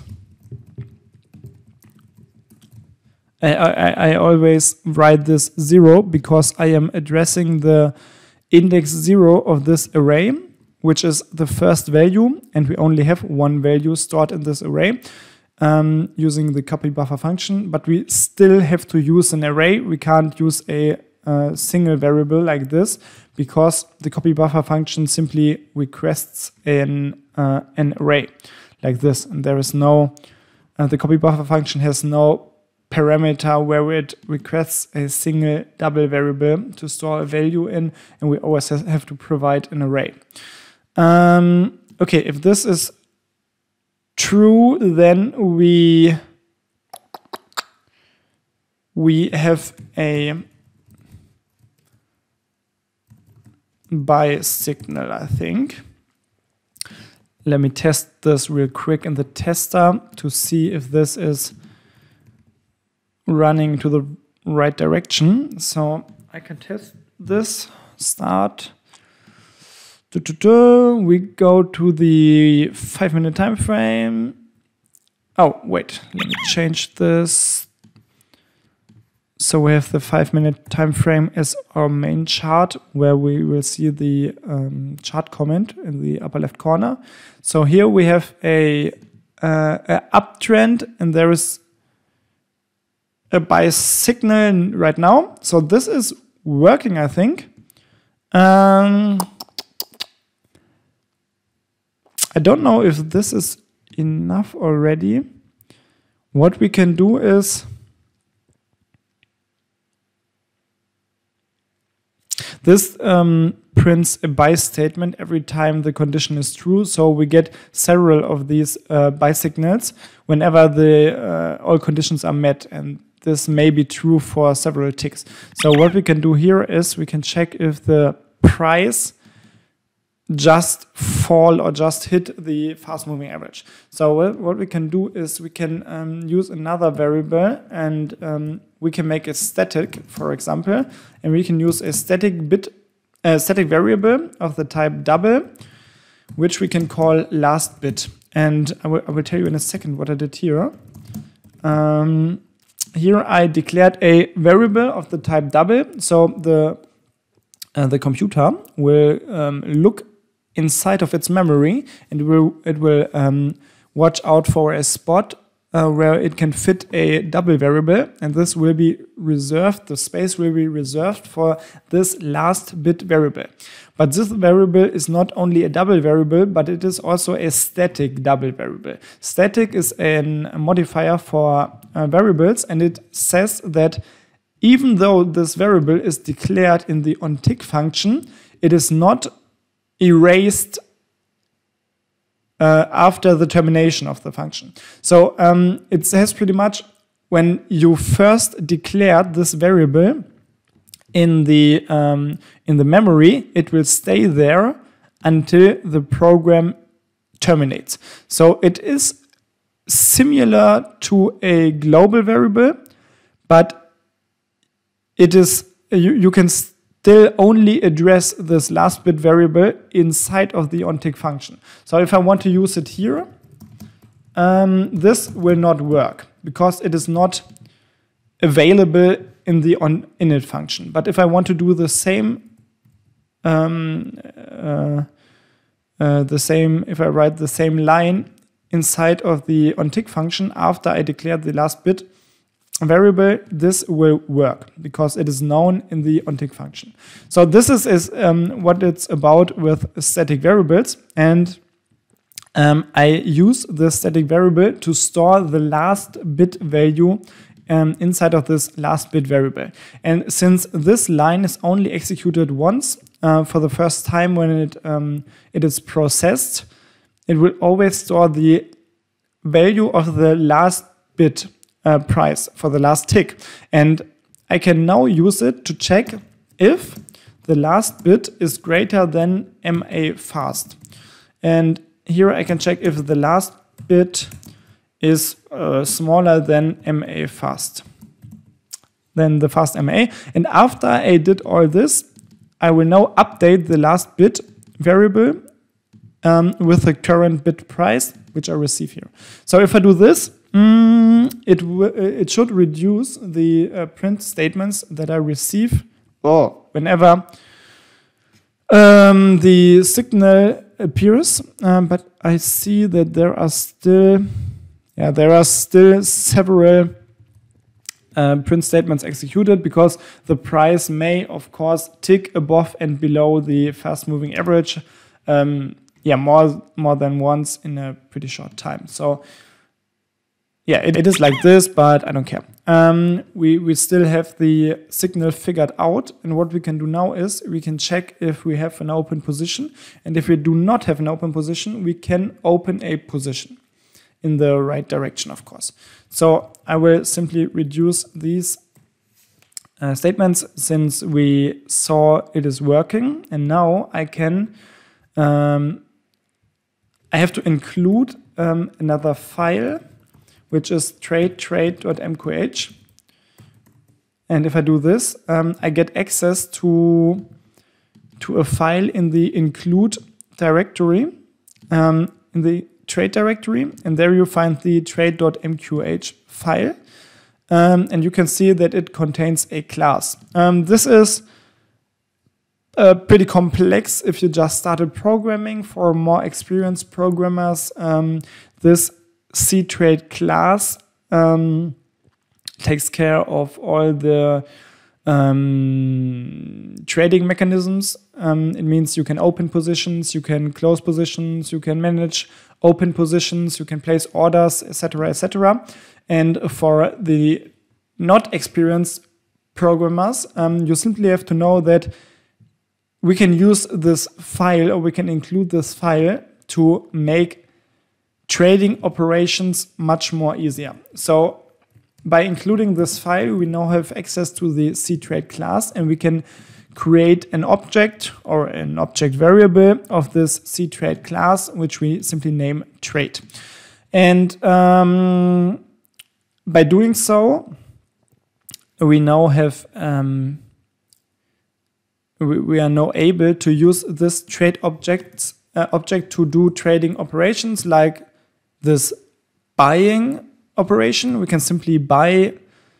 I always write this 0 because I am addressing the index 0 of this array, which is the first value, and we only have one value stored in this array using the copy buffer function, but we still have to use an array. We can't use a single variable like this because the copy buffer function simply requests an array like this, and there is no the copy buffer function has no parameter where it requests a single double variable to store a value in, and we always have to provide an array. Okay, if this is true, then we have a buy signal, I think. Let me test this real quick in the tester to see if this is running to the right direction. So I can test this. Start. We go to the 5-minute time frame. Oh, wait, let me change this. So we have the 5-minute time frame as our main chart, where we will see the chart comment in the upper left corner. So here we have a uptrend, and there is a buy signal right now. So this is working, I think. I don't know if this is enough already. What we can do is this prints a by statement every time the condition is true. So we get several of these by signals whenever the all conditions are met, and this may be true for several ticks. So what we can do here is we can check if the price just fall or just hit the fast moving average. So what we can do is we can use another variable, and we can make a static, for example, and we can use a static variable of the type double, which we can call last bit. And I will tell you in a second what I did here. Here I declared a variable of the type double. So the computer will look inside of its memory, and it will watch out for a spot where it can fit a double variable, and this will be reserved, the space will be reserved for this last bit variable. But this variable is not only a double variable, but it is also a static double variable. Static is a modifier for variables, and it says that even though this variable is declared in the onTick function, it is not erased after the termination of the function. So it says pretty much when you first declared this variable in the memory, it will stay there until the program terminates. So it is similar to a global variable, but it is you can still only address this last bit variable inside of the onTick function. So if I want to use it here, this will not work because it is not available in the onInit function. But if I want to do the same, if I write the same line inside of the onTick function after I declared the last bit variable, this will work because it is known in the onTick function. So this is what it's about with static variables, and I use the static variable to store the last bit value inside of this last bit variable. And since this line is only executed once for the first time when it is processed, it will always store the value of the last bit price for the last tick. And I can now use it to check if the last bit is greater than MA fast. And here I can check if the last bit is smaller than MA fast, than the fast MA. And after I did all this, I will now update the last bit variable with the current bit price, which I receive here. So if I do this, it should reduce the print statements that I receive whenever the signal appears. But I see that there are still several print statements executed because the price may, of course, tick above and below the fast-moving average. More than once in a pretty short time. So yeah, it is like this, but I don't care. We still have the signal figured out, and what we can do now is we can check if we have an open position, and if we do not have an open position, we can open a position in the right direction, of course. So I will simply reduce these statements since we saw it is working, and now I can I have to include another file, which is trade.mqh. And if I do this, I get access to a file in the include directory, in the trade directory, and there you find the trade.mqh file. And you can see that it contains a class. This is pretty complex if you just started programming. For more experienced programmers, this ctrade class takes care of all the trading mechanisms. It means you can open positions, you can close positions, you can manage open positions, you can place orders, etc., etc. And for the not experienced programmers, you simply have to know that we can use this file, or we can include this file to make trading operations much more easier. So by including this file, we now have access to the ctrade class, and we can create an object or an object variable of this ctrade class, which we simply name trade. And by doing so, we now have we are now able to use this trade object to do trading operations like this buying operation. We can simply buy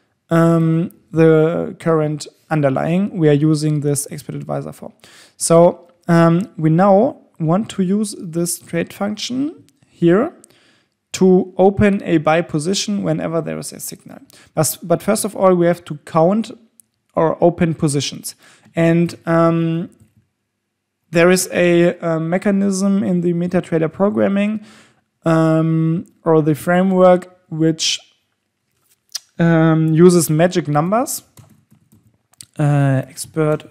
the current underlying we are using this expert advisor for. So we now want to use this trade function here to open a buy position whenever there is a signal. But first of all, we have to count our open positions. And there is a mechanism in the MetaTrader programming or the framework which uses magic numbers. Expert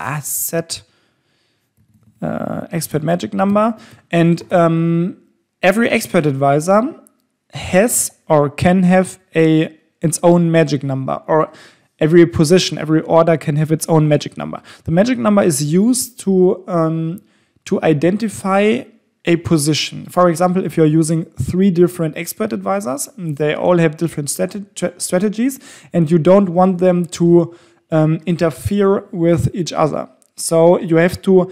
magic number. And every expert advisor has or can have its own magic number, or every position, every order can have its own magic number. The magic number is used to identify a position. For example, if you're using 3 different expert advisors, they all have different strategies, and you don't want them to interfere with each other. So you have to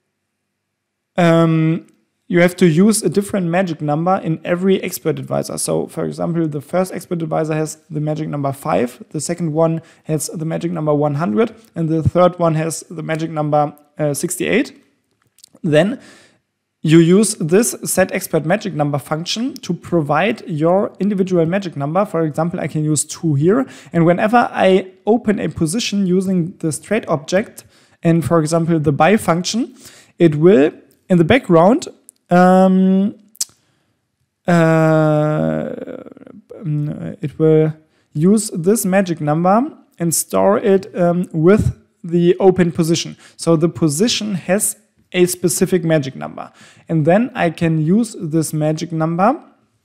use a different magic number in every expert advisor. So, for example, the first expert advisor has the magic number 5, the second one has the magic number 100, and the third one has the magic number 68. Then you use this set expert magic number function to provide your individual magic number. For example, I can use 2 here, and whenever I open a position using this trade object and, for example, the buy function, it will, in the background, it will use this magic number and store it with the open position. So the position has a specific magic number. And then I can use this magic number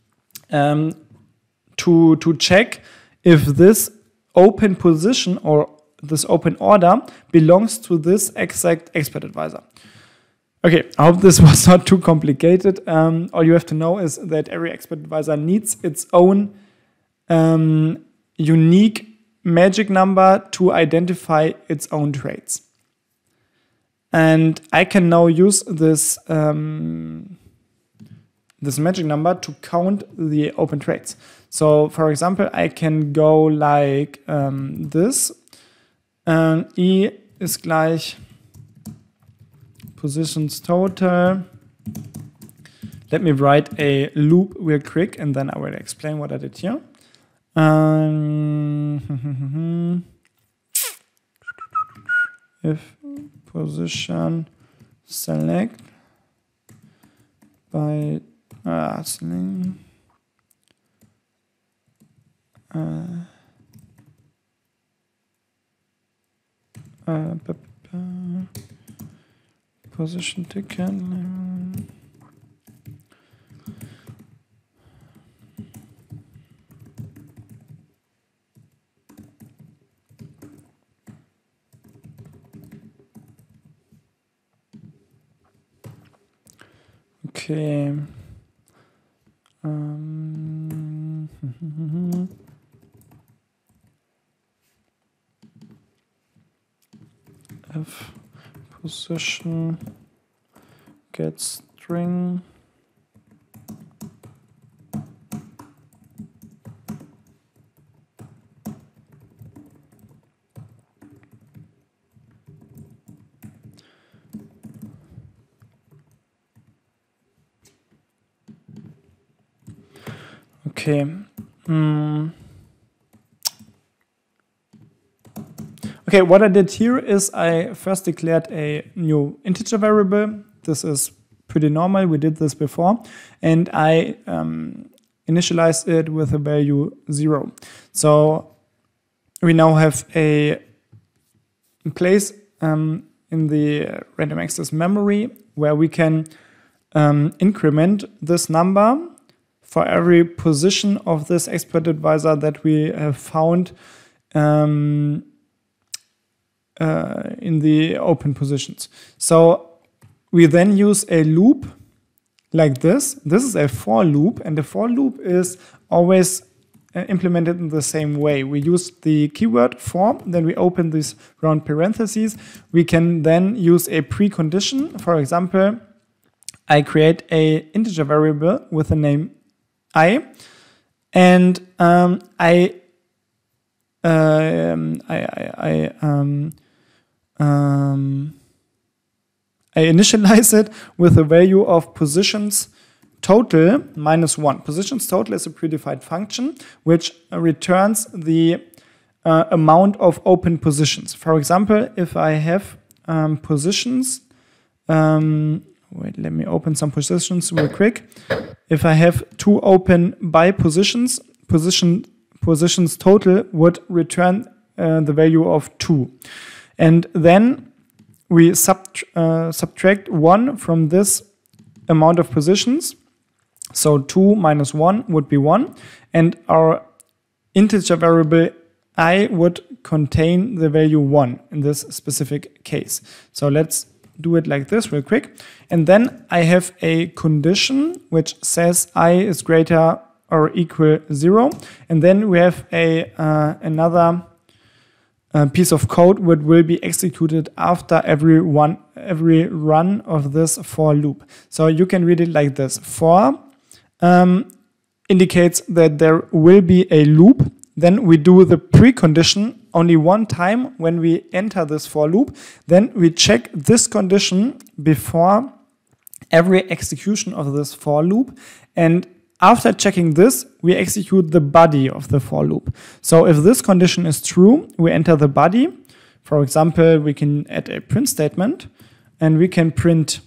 to check if this open position or this open order belongs to this exact expert advisor. Okay, I hope this was not too complicated. All you have to know is that every expert advisor needs its own unique magic number to identify its own trades. And I can now use this this magic number to count the open trades. So, for example, I can go like this. I is gleich positions total. Let me write a loop real quick, and then I will explain what I did here. If position select by position ticket. Okay. If position get string okay. Okay, what I did here is I first declared a new integer variable. This is pretty normal. We did this before. And I initialized it with a value 0. So we now have a place in the random access memory where we can increment this number for every position of this expert advisor that we have found in the open positions. So we then use a loop like this. This is a for loop, and the for loop is always implemented in the same way. We use the keyword for, then we open these round parentheses. We can then use a precondition. For example, I create a integer variable with the name I, and I initialize it with a value of positions total -1. Positions total is a predefined function which returns the amount of open positions. For example, if I have positions, wait, let me open some positions real quick. If I have 2 open by positions, positions total would return the value of 2. And then we subtract 1 from this amount of positions. So 2 minus 1 would be 1. And our integer variable I would contain the value 1 in this specific case. So let's do it like this real quick. And then I have a condition which says I is greater or equal 0. And then we have another piece of code which will be executed after every run of this for loop. So you can read it like this. For indicates that there will be a loop. Then we do the precondition only one time when we enter this for loop. Then we check this condition before every execution of this for loop. And after checking this, we execute the body of the for loop. So if this condition is true, we enter the body. For example, we can add a print statement and we can print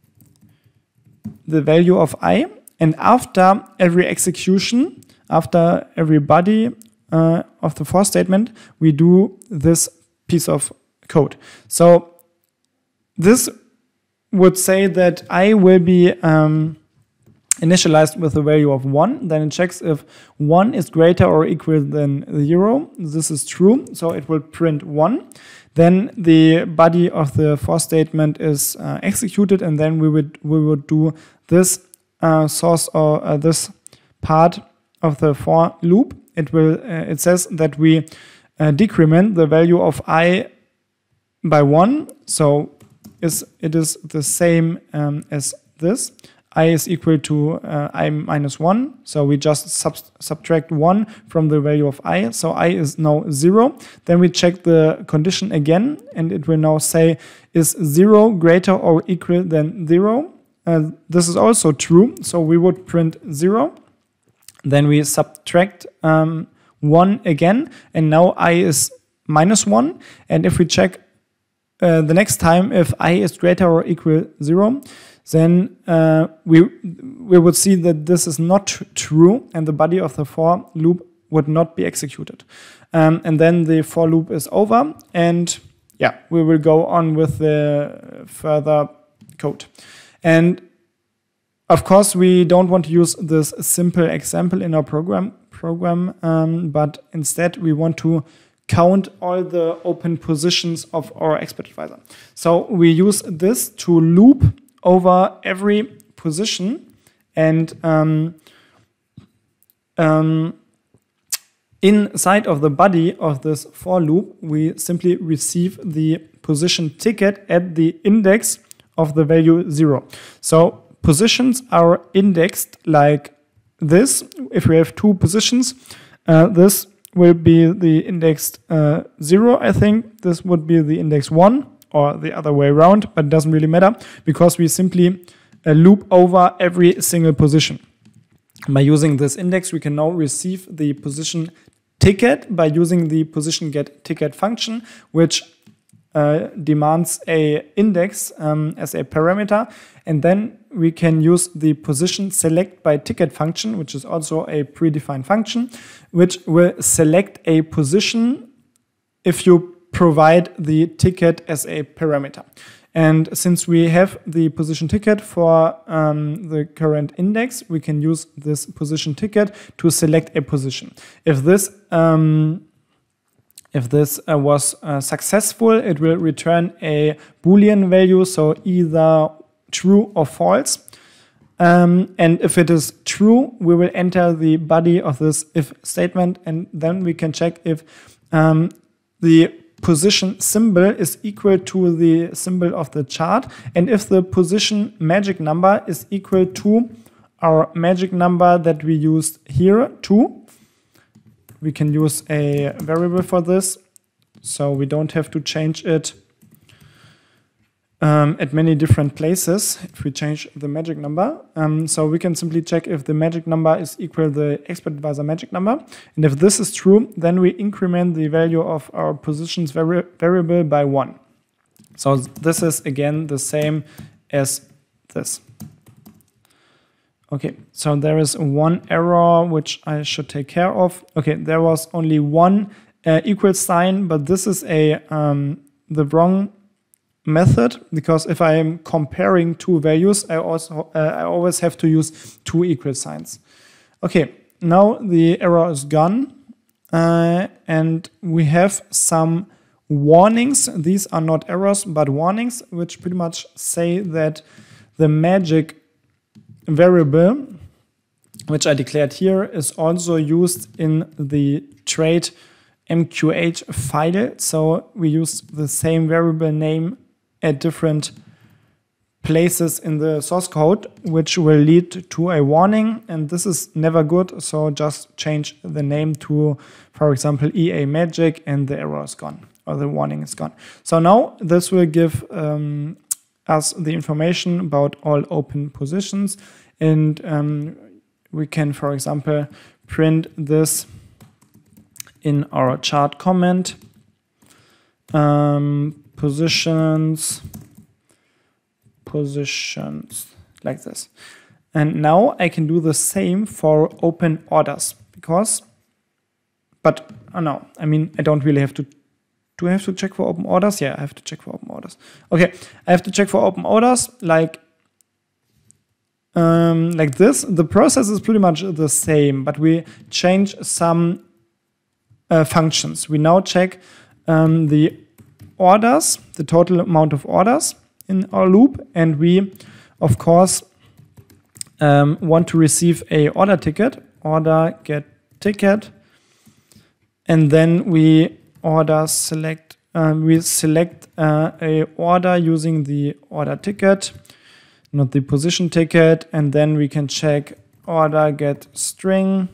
the value of I. And after every execution, after every body of the for statement, we do this piece of code. So this would say that I will be initialized with a value of 1. Then it checks if 1 is greater or equal than 0. This is true, so it will print 1. Then the body of the for statement is executed, and then we would do this source or this part of the for loop. It says that we decrement the value of I by 1. So it is the same as this. I is equal to I minus 1. So we just subtract 1 from the value of I. So I is now 0. Then we check the condition again, and it will now say, is 0 greater or equal than 0? This is also true. So we would print 0. Then we subtract 1 again, and now I is minus 1. And if we check the next time if I is greater or equal 0, then we would see that this is not true, and the body of the for loop would not be executed. And then the for loop is over, and yeah, we will go on with the further code. And of course, we don't want to use this simple example in our program, but instead we want to count all the open positions of our expert advisor. So we use this to loop over every position, and inside of the body of this for loop, we simply receive the position ticket at the index of the value 0. So positions are indexed like this. If we have 2 positions, this will be the indexed 0, I think. This would be the index 1, or the other way around, but it doesn't really matter because we simply loop over every single position. By using this index, we can now receive the position ticket by using the position get ticket function, which demands a index as a parameter, and then we can use the position select by ticket function, which is also a predefined function, which will select a position if you provide the ticket as a parameter. And since we have the position ticket for the current index, we can use this position ticket to select a position. If this was successful, it will return a Boolean value, so either true or false. And if it is true, we will enter the body of this if statement, and then we can check if the position symbol is equal to the symbol of the chart, and if the position magic number is equal to our magic number that we used here, 2. We can use a variable for this, so we don't have to change it at many different places if we change the magic number. So we can simply check if the magic number is equal to the expert advisor magic number. And if this is true, then we increment the value of our positions variable by 1. So this is again the same as this. Okay, so there is one error which I should take care of. Okay, there was only one equal sign, but this is the wrong method, because if I am comparing two values, I always have to use two equal signs. Okay, now the error is gone, and we have some warnings. These are not errors, but warnings, which pretty much say that the magic variable, which I declared here, is also used in the trait MQH file. So we use the same variable name at different places in the source code, which will lead to a warning, and this is never good. So just change the name to, for example, EA Magic, and the error is gone, or the warning is gone. So now this will give us the information about all open positions, and we can, for example, print this in our chart comment. Positions, like this. And now I can do the same for open orders, but no, I mean, I don't really have to. Do I have to check for open orders? Yeah, I have to check for open orders. Okay, I have to check for open orders like this. The process is pretty much the same, but we change some functions. We now check the orders, the total amount of orders in our loop, and we, of course, want to receive a order ticket, order get ticket, and then we select a order using the order ticket, not the position ticket, and then we can check order get string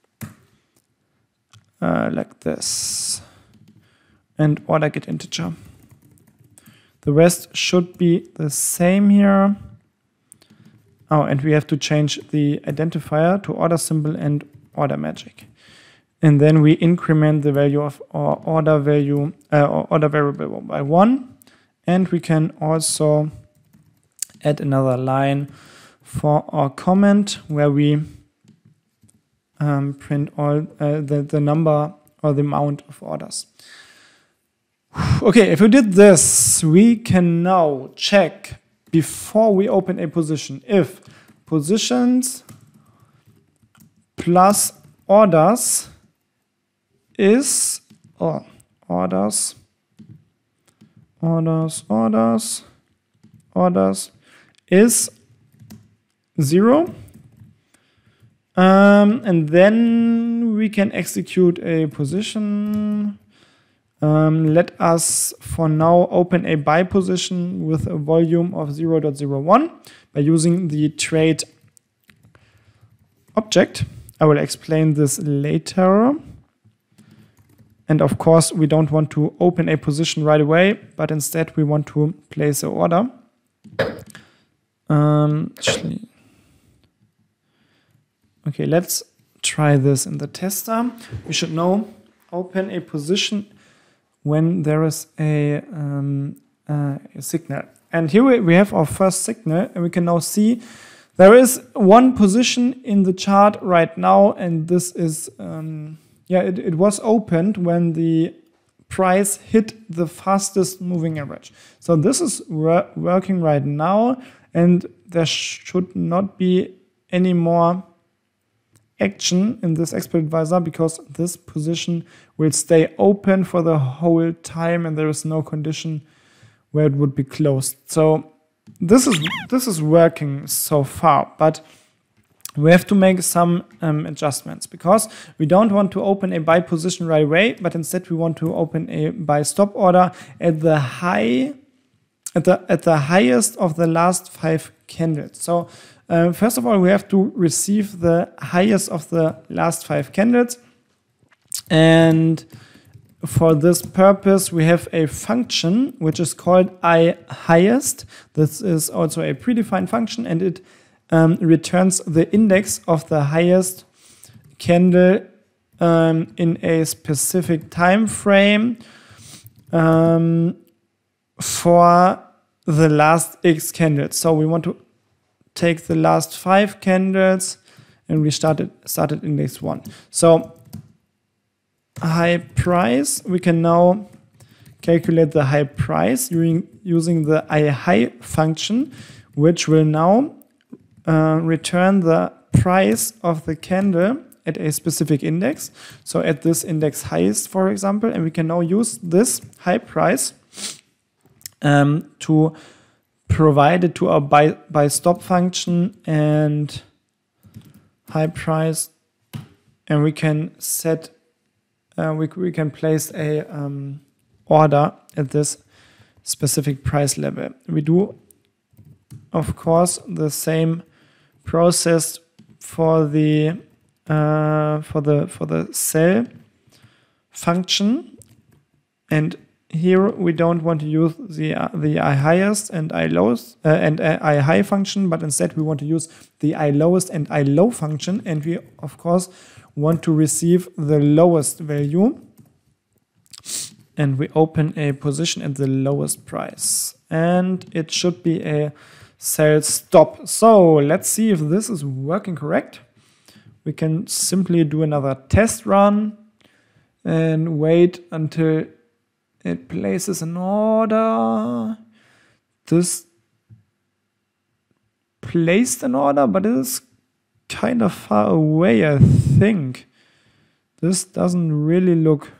like this, and order get integer. The rest should be the same here. Oh, and we have to change the identifier to order symbol and order magic. And then we increment the value of our order value, or order variable by 1. And we can also add another line for our comment where we print all the number or the amount of orders. Okay, if we did this, we can now check before we open a position if positions plus orders is orders is 0. And then we can execute a position. Let us for now open a buy position with a volume of 0.01 by using the trait object. I will explain this later. And of course, we don't want to open a position right away, but instead we want to place an order. Okay, let's try this in the tester. We should know open a position when there is a signal. And here we have our first signal, and we can now see there is one position in the chart right now, and this is, it was opened when the price hit the fastest moving average. So this is working right now, and there should not be any more action in this expert advisor because this position will stay open for the whole time and there is no condition where it would be closed. So this is working so far, but we have to make some adjustments because we don't want to open a buy position right away, but instead we want to open a buy stop order at the highest of the last 5 candles. So first of all, we have to receive the highest of the last 5 candles, and for this purpose, we have a function which is called iHighest. This is also a predefined function, and it returns the index of the highest candle in a specific time frame for the last X candles. So we want to take the last 5 candles, and we started index 1. So high price, we can now calculate the high price using the iHigh function, which will now return the price of the candle at a specific index. So at this index highest, for example, and we can now use this high price to provide it to our buy stop function and high price, and we can set we can place a order at this specific price level. We do, of course, the same process for the sell function, and here we don't want to use the iHighest and iLowest and iHigh function, but instead we want to use the iLowest and iLow function, and we of course want to receive the lowest value, and we open a position at the lowest price, and it should be a sell stop. So let's see if this is working correct. We can simply do another test run and wait until it places an order. This placed an order, but it is kind of far away, I think. This doesn't really look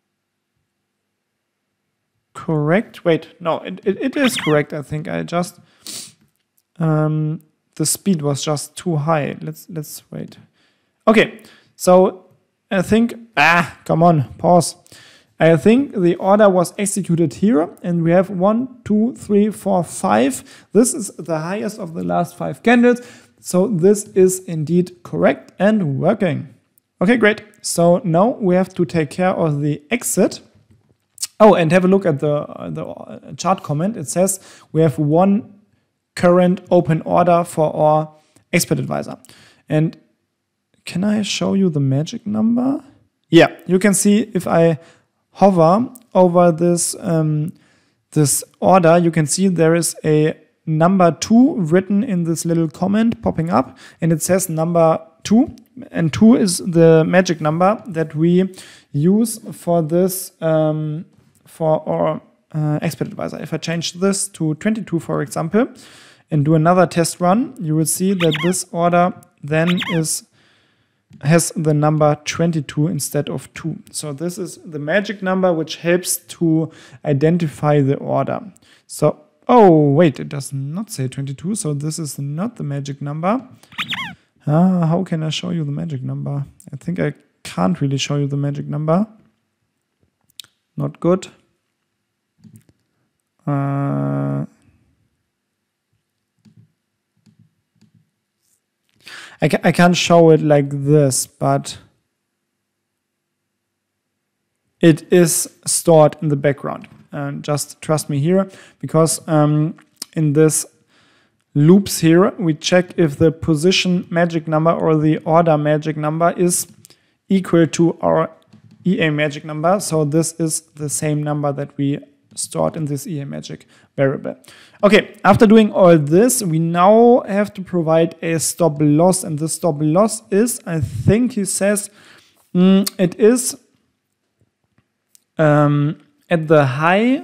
correct. Wait, no, it is correct, I think. I just the speed was just too high. Let's wait. Okay, so I think come on, pause. I think the order was executed here, and we have 1, 2, 3, 4, 5. This is the highest of the last 5 candles. So this is indeed correct and working. Okay, great. So now we have to take care of the exit. Oh, and have a look at the chart comment. It says we have 1 current open order for our expert advisor. And can I show you the magic number? Yeah, you can see if I hover over this this order, you can see there is a number 2 written in this little comment popping up, and it says number 2, and 2 is the magic number that we use for this for our expert advisor. If I change this to 22, for example, and do another test run, you will see that this order then has the number 22 instead of 2. So this is the magic number which helps to identify the order. So, oh wait, it does not say 22, so this is not the magic number. How can I show you the magic number? I think I can't really show you the magic number. Not good. I can't show it like this, but it is stored in the background. Just trust me here, because in this loops here. We check if the position magic number or the order magic number is equal to our EA magic number. So this is the same number that we stored in this EA magic variable. Okay, after doing all this, we now have to provide a stop loss, and the stop loss is, I think he says, it is at the high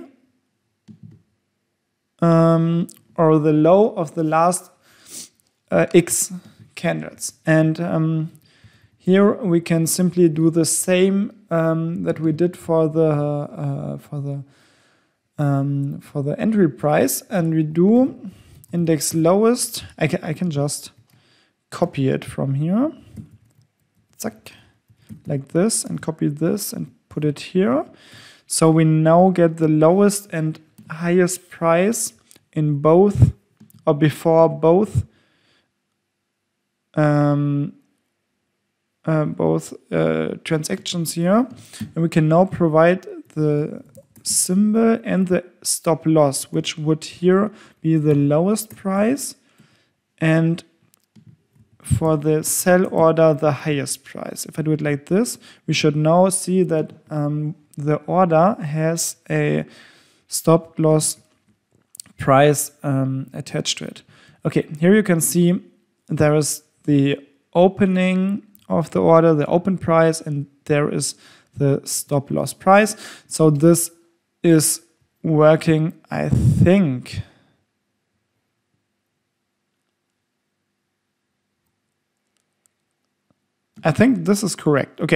or the low of the last X candles. And here we can simply do the same that we did for the entry price, and we do index lowest. I can just copy it from here, zack, like this, and copy this and put it here. So we now get the lowest and highest price in both, or before both transactions here, and we can now provide the symbol and the stop loss, which would here be the lowest price, and for the sell order the highest price. If I do it like this, we should now see that the order has a stop loss price attached to it. Okay, here you can see there is the opening of the order, the open price, and there is the stop loss price. So this is working, I think. I think this is correct. Okay.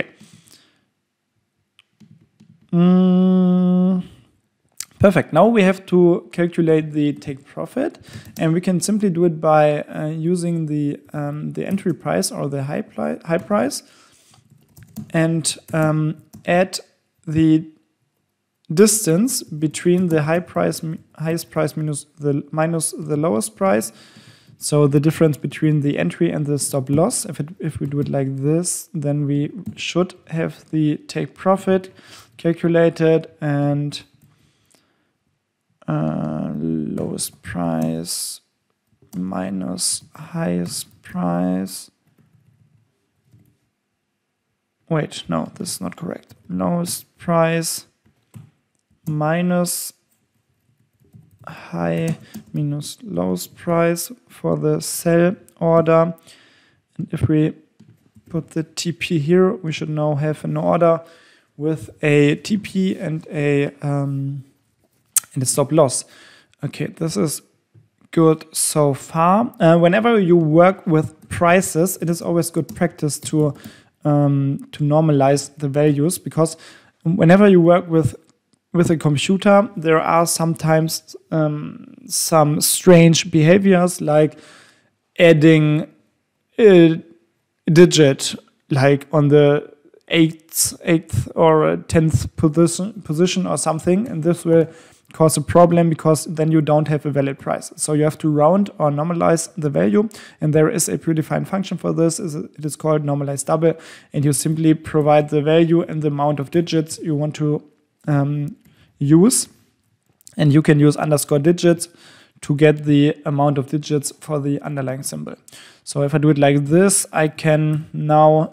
Perfect. Now we have to calculate the take profit, and we can simply do it by using the entry price or the high price, and add the distance between the highest price minus the lowest price. So the difference between the entry and the stop loss. If we do it like this, then we should have the take profit calculated, and lowest price minus highest price. Wait, no, this is not correct. Lowest price minus high minus lowest price for the sell order. And if we put the TP here, we should now have an order with a TP and a stop loss. Okay, this is good so far. Whenever you work with prices, it is always good practice to normalize the values, because whenever you work with a computer, there are sometimes some strange behaviors, like adding a digit, like on the 8th or 10th position or something, and this will cause a problem, because then you don't have a valid price. So you have to round or normalize the value, and there is a predefined function for this. It is called normalize double, and you simply provide the value and the amount of digits you want to use, and you can use underscore digits to get the amount of digits for the underlying symbol. So if I do it like this, I can now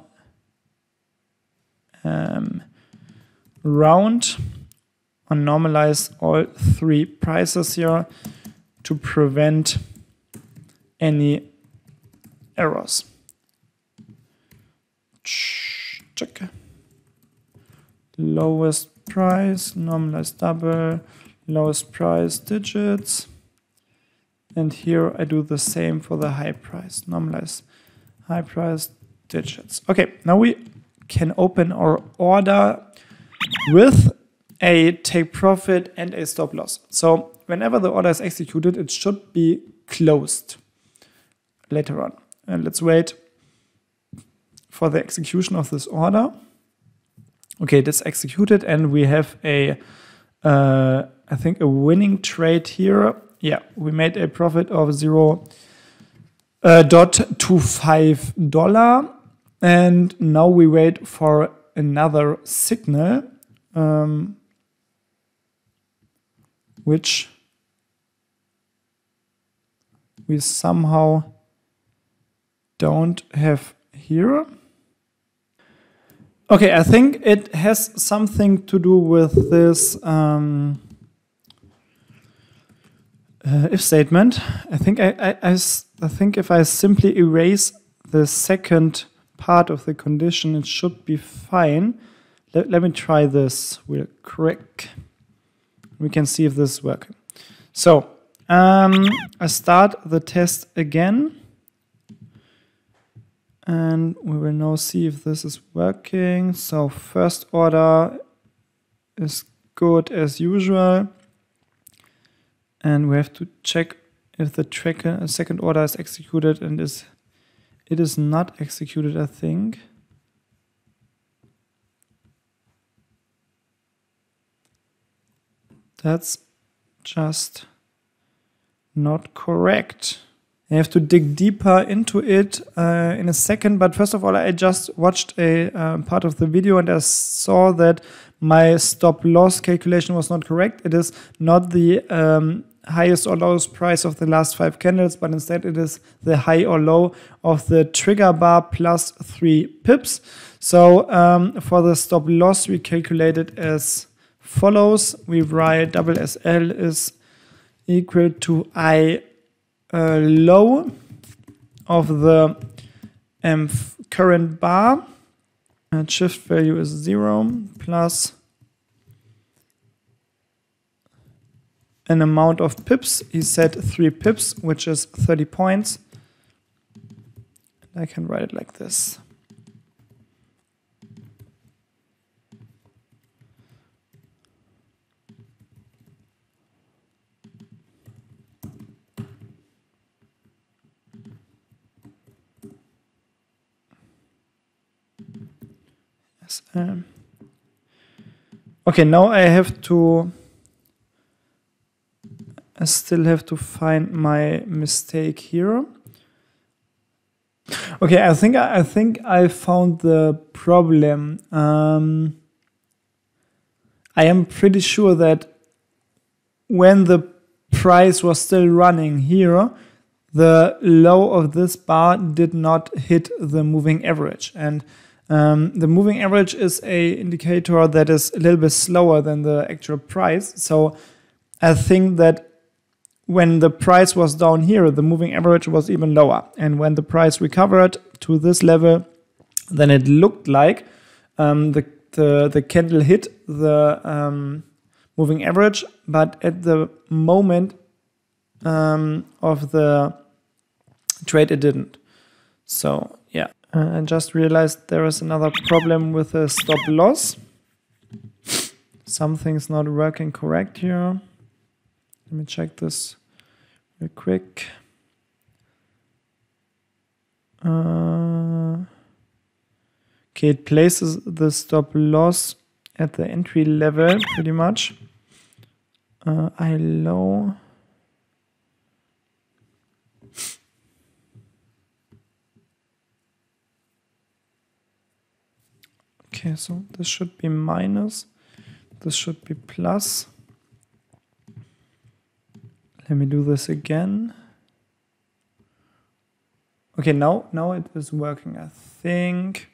round or normalize all three prices here to prevent any errors. Check. Lowest price, normalize double, lowest price digits. And here I do the same for the high price, normalize high price digits. Okay, now we can open our order with a take profit and a stop loss. So whenever the order is executed, it should be closed later on. And let's wait for the execution of this order. Okay, it is executed, and we have a, I think, a winning trade here. Yeah, we made a profit of $0.25, and now we wait for another signal, which we somehow don't have here. Okay, I think it has something to do with this if statement. I think I think if I simply erase the second part of the condition, it should be fine. Let me try this real quick. We can see if this is working. So I start the test again. And we will now see if this is working. So first order is good as usual. And we have to check if the second order is executed, and it is not executed, I think. That's just not correct. I have to dig deeper into it in a second, but first of all, I just watched a part of the video and I saw that my stop loss calculation was not correct. It is not the highest or lowest price of the last 5 candles, but instead it is the high or low of the trigger bar plus 3 pips. So for the stop loss, we calculate it as follows. We write SSL is equal to I low of the current bar, and shift value is 0 plus an amount of pips. He said 3 pips, which is 30 points. I can write it like this. Okay, now I still have to find my mistake here. Okay, I think I found the problem. I am pretty sure that when the price was still running here, the low of this bar did not hit the moving average, and the moving average is an indicator that is a little bit slower than the actual price. So I think that when the price was down here, the moving average was even lower. And when the price recovered to this level, then it looked like the candle hit the moving average, but at the moment of the trade, it didn't. So yeah. I just realized there is another problem with the stop loss. Something's not working correct here. Let me check this real quick. Okay, it places the stop loss at the entry level pretty much. I low. Okay, so this should be minus, this should be plus. Let me do this again. Okay, now it is working, I think.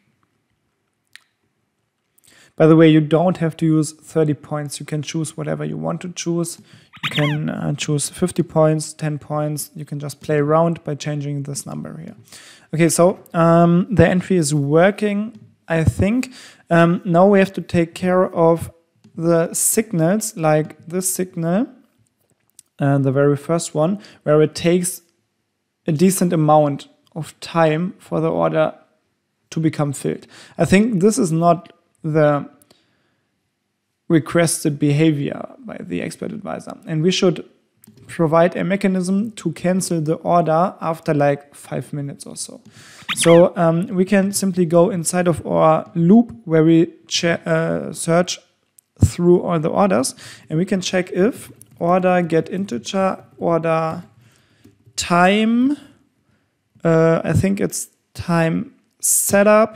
By the way, you don't have to use 30 points. You can choose whatever you want to choose. You can choose 50 points, 10 points. You can just play around by changing this number here. Okay, so the entry is working, I think. Now we have to take care of the signals, like this signal, the very first one, where it takes a decent amount of time for the order to become filled. I think this is not the requested behavior by the expert advisor, and we should provide a mechanism to cancel the order after like 5 minutes or so. So we can simply go inside of our loop where we search through all the orders, and we can check if order get integer, order time, I think it's time setup.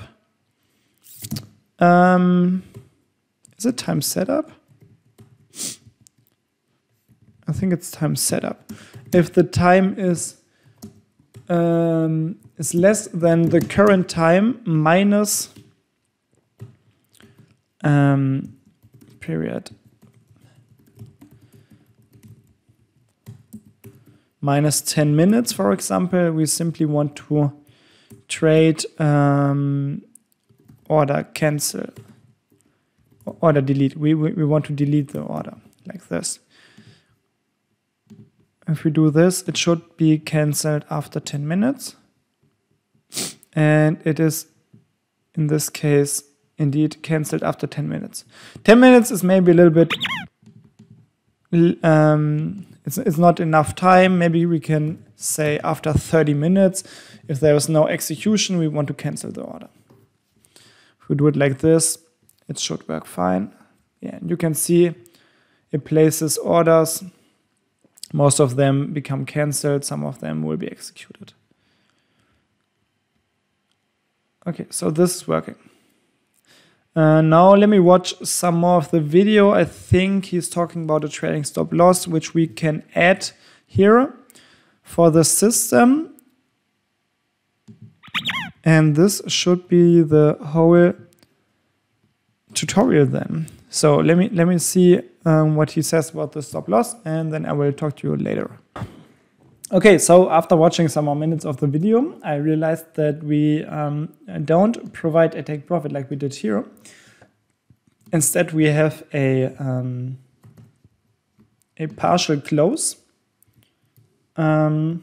Is it time setup? I think it's time setup. If the time is is less than the current time minus period minus 10 minutes, for example, we simply want to trade order cancel, order delete. We want to delete the order like this. If we do this, it should be cancelled after 10 minutes. And it is, in this case, indeed cancelled after 10 minutes. 10 minutes is maybe a little bit, it's not enough time. Maybe we can say after 30 minutes, if there is no execution, we want to cancel the order. If we do it like this, it should work fine. Yeah, and you can see it places orders. Most of them become cancelled, some of them will be executed. Okay, so this is working. Now let me watch some more of the video. I think he's talking about a trading stop loss, which we can add here for the system. And this should be the whole tutorial then. So let me see what he says about the stop loss, and then I will talk to you later. Okay, so after watching some more minutes of the video, I realized that we don't provide a take profit like we did here. Instead, we have a partial close. And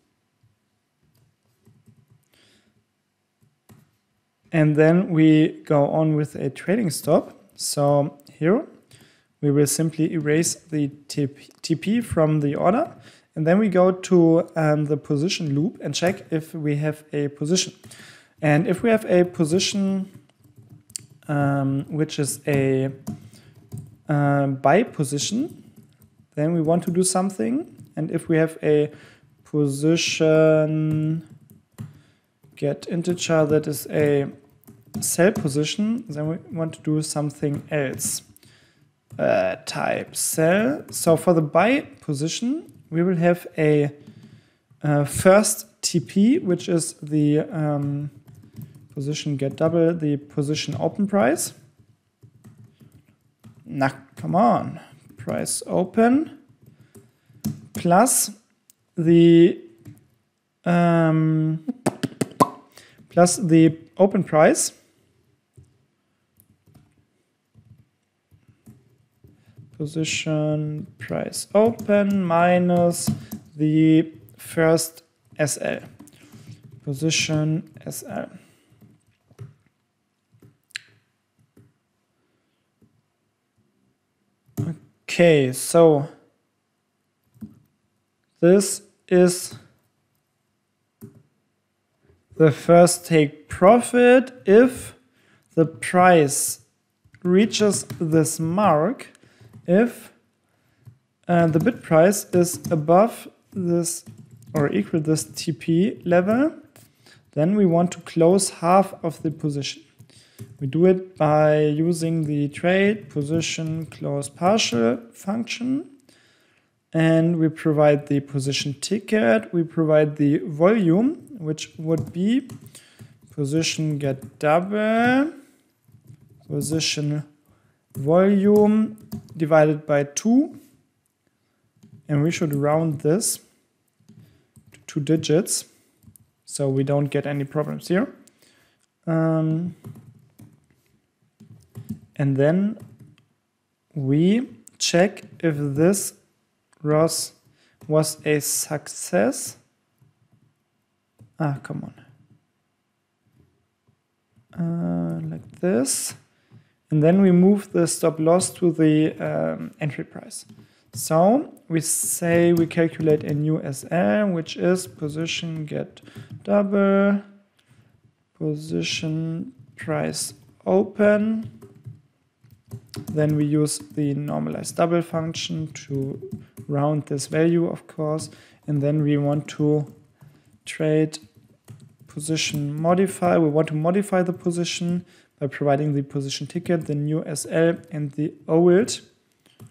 then we go on with a trading stop. So here we will simply erase the TP from the order. And then we go to the position loop and check if we have a position. And if we have a position which is a buy position, then we want to do something. And if we have a position get integer that is a sell position, then we want to do something else. Type sell. So for the buy position, we will have a first TP, which is the position get double, the position open price. Nah, come on. Price open plus the open price position price open minus the first SL position SL. Okay, so this is the first take profit if the price reaches this mark, if the bid price is above this or equal this TP level, then we want to close half of the position. We do it by using the trade position close partial function, and we provide the position ticket, we provide the volume, which would be position get double, position volume divided by 2, and we should round this to 2 digits so we don't get any problems here. And then we check if this was a success. Come on. Like this. And then we move the stop loss to the entry price. So we say we calculate a new SL, which is position get double, position price open. Then we use the normalized double function to round this value, of course. And then we want to trade position modify. We want to modify the position by providing the position ticket, the new SL, and the old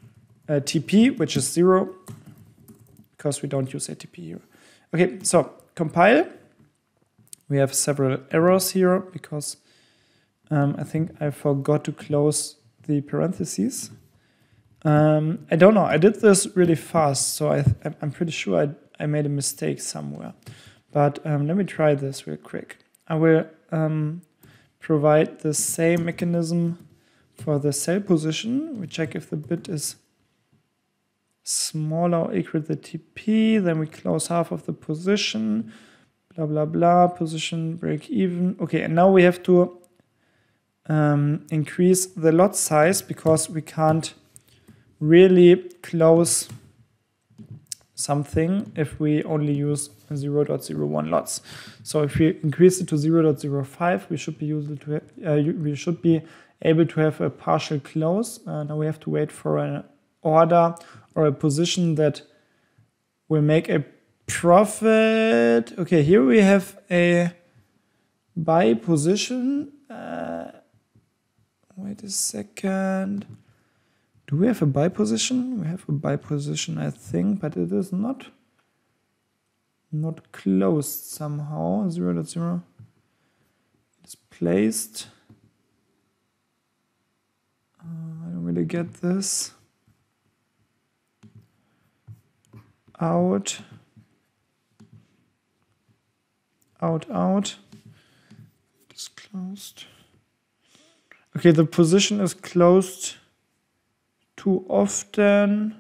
TP, which is 0, because we don't use ATP here. Okay, so compile. We have several errors here because I think I forgot to close the parentheses. I don't know. I did this really fast, so I'm pretty sure I made a mistake somewhere. But let me try this real quick. I will provide the same mechanism for the cell position. We check if the bit is smaller or equal to the TP. Then we close half of the position. Blah, blah, blah. Position, break even. Okay, and now we have to increase the lot size because we can't really close something if we only use 0.01 lots. So if we increase it to 0.05, we should be able to have a partial close. Now we have to wait for an order or a position that will make a profit. Okay, here we have a buy position. Wait a second. Do we have a buy position? We have a buy position, I think, but it is not closed somehow. 0.0 is placed. I don't really get this. Out. It's closed. Okay, the position is closed too often.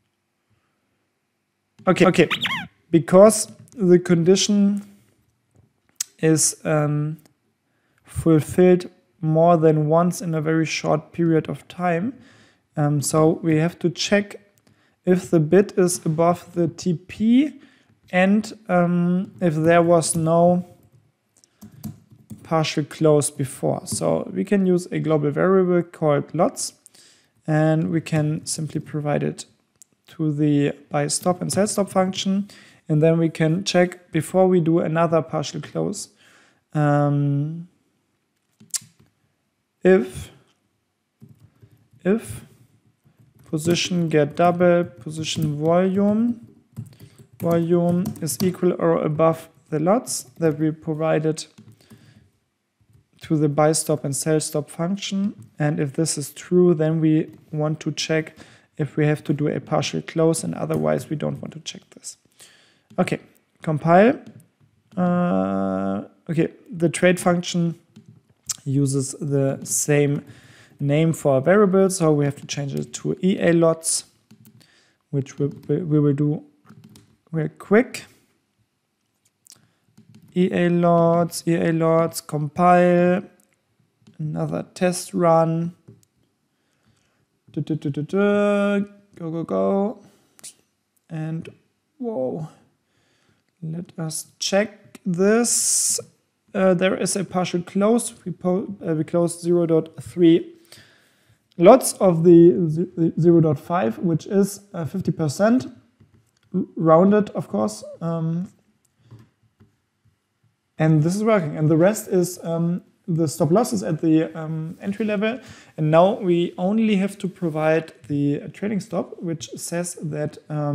Okay. Because the condition is fulfilled more than once in a very short period of time. So we have to check if the bit is above the TP and if there was no partial close before. So we can use a global variable called lots, and we can simply provide it to the buy stop and sell stop function, and then we can check before we do another partial close if position get double position volume is equal or above the lots that we provided to the buy stop and sell stop function. And if this is true, then we want to check if we have to do a partial close, and otherwise we don't want to check this. Okay, compile. Okay, the trade function uses the same name for a variable, so we have to change it to EA lots, which we will do real quick. EA lots, compile, another test run. Go. And whoa, let us check this. There is a partial close. We closed 0.3 lots of the 0.5, which is 50%, rounded, of course. And this is working. And the rest is the stop losses at the entry level. And now we only have to provide the trading stop, which says that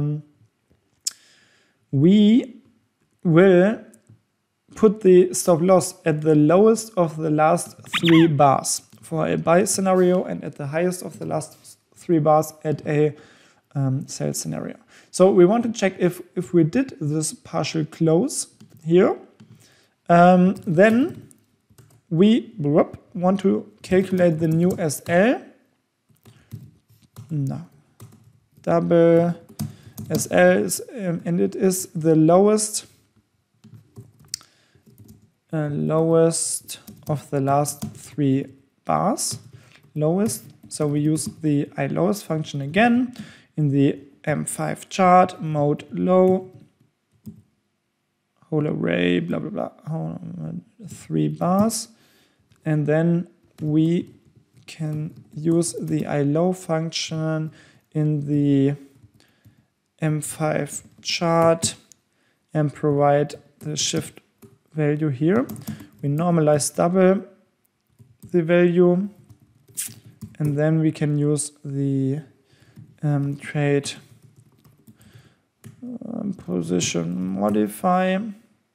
we will put the stop loss at the lowest of the last 3 bars for a buy scenario and at the highest of the last 3 bars at a sell scenario. So we want to check if we did this partial close here, then we want to calculate the new SL. No. Double SL is, and it is the lowest of the last 3 bars. Lowest. So we use the iLowest function again in the M5 chart, mode low, whole array, blah, blah, blah, 3 bars. And then we can use the iLow function in the M5 chart and provide the shift value here. We normalize double the value, and then we can use the trade position modify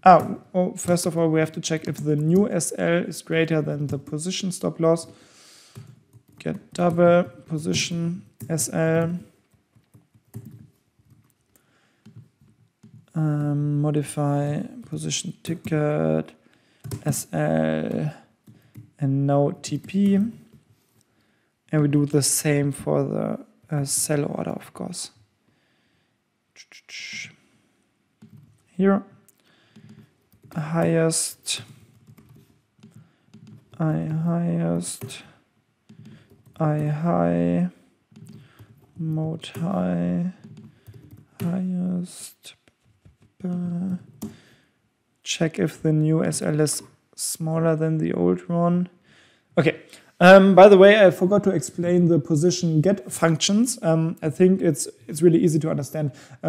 First of all, we have to check if the new SL is greater than the position stop loss. Get double position SL. Modify position ticket SL and no TP. And we do the same for the sell order, of course. Here, highest, I high, mode high, highest. Check if the new SL is smaller than the old one. Okay. By the way, I forgot to explain the position get functions. I think it's really easy to understand.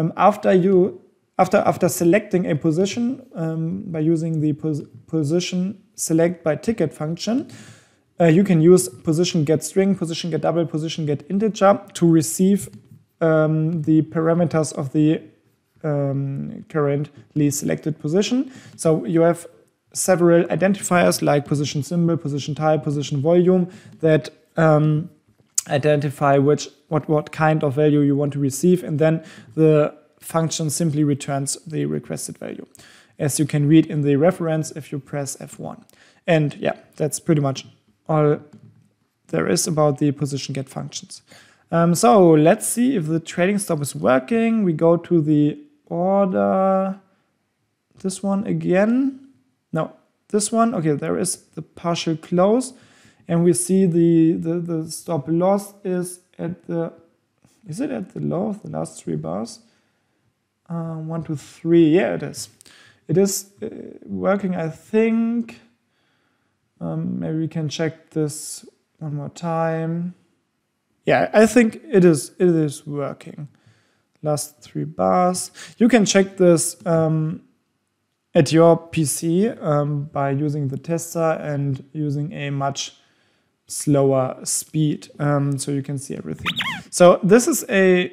After selecting a position by using the position select by ticket function, you can use position get string, position get double, position get integer to receive the parameters of the currently selected position. So you have several identifiers like position symbol, position type, position volume that identify what kind of value you want to receive, and then the function simply returns the requested value, as you can read in the reference if you press F1. And yeah, that's pretty much all there is about the position get functions. So let's see if the trading stop is working. We go to the order, this one again. No, this one. Okay, there is the partial close, and we see the stop loss is at the, is it at the low of the last 3 bars? 1, 2, 3. Yeah, it is. It is working, I think. Maybe we can check this one more time. Yeah, I think it is working. Last 3 bars. You can check this at your PC by using the tester and using a much slower speed, so you can see everything. So this is a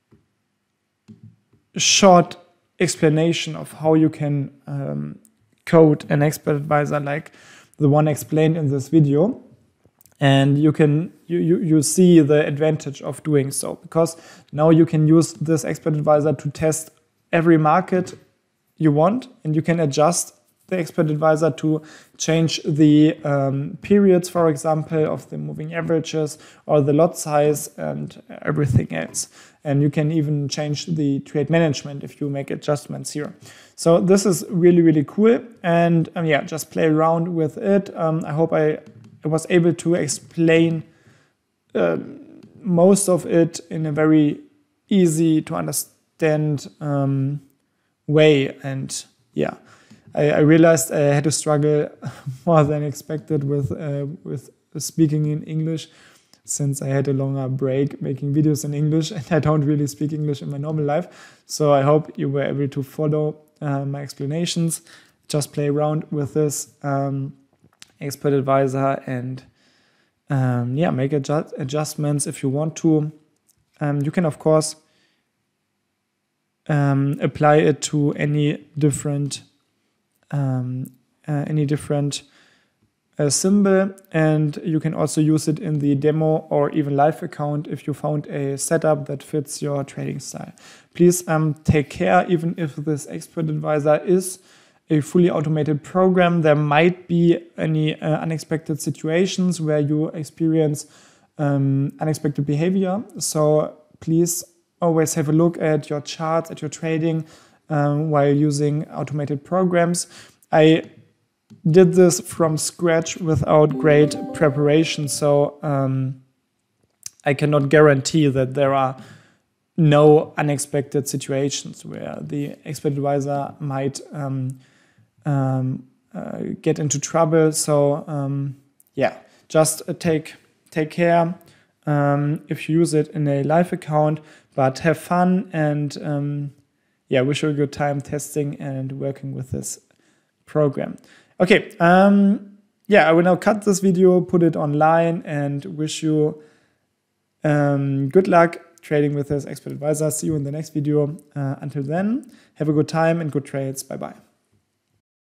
short explanation of how you can code an expert advisor like the one explained in this video. And you see the advantage of doing so, because now you can use this expert advisor to test every market you want, and you can adjust the expert advisor to change the periods, for example, of the moving averages or the lot size and everything else. And you can even change the trade management if you make adjustments here. So this is really, really cool. And yeah, just play around with it. I hope I was able to explain most of it in a very easy to understand way. And yeah, I realized I had to struggle more than expected with speaking in English, since I had a longer break making videos in English, and I don't really speak English in my normal life. So I hope you were able to follow my explanations. Just play around with this expert advisor and yeah, make adjustments if you want to. You can of course apply it to any different symbol, and you can also use it in the demo or even live account if you found a setup that fits your trading style. Please take care. Even if this expert advisor is a fully automated program, there might be any unexpected situations where you experience unexpected behavior. So please always have a look at your charts, at your trading while using automated programs. I did this from scratch without great preparation, so I cannot guarantee that there are no unexpected situations where the expert advisor might get into trouble. So yeah, just take care if you use it in a live account, but have fun and yeah, wish you a good time testing and working with this program. Okay, yeah, I will now cut this video, put it online, and wish you good luck trading with this expert advisor. See you in the next video. Until then, have a good time and good trades. Bye-bye.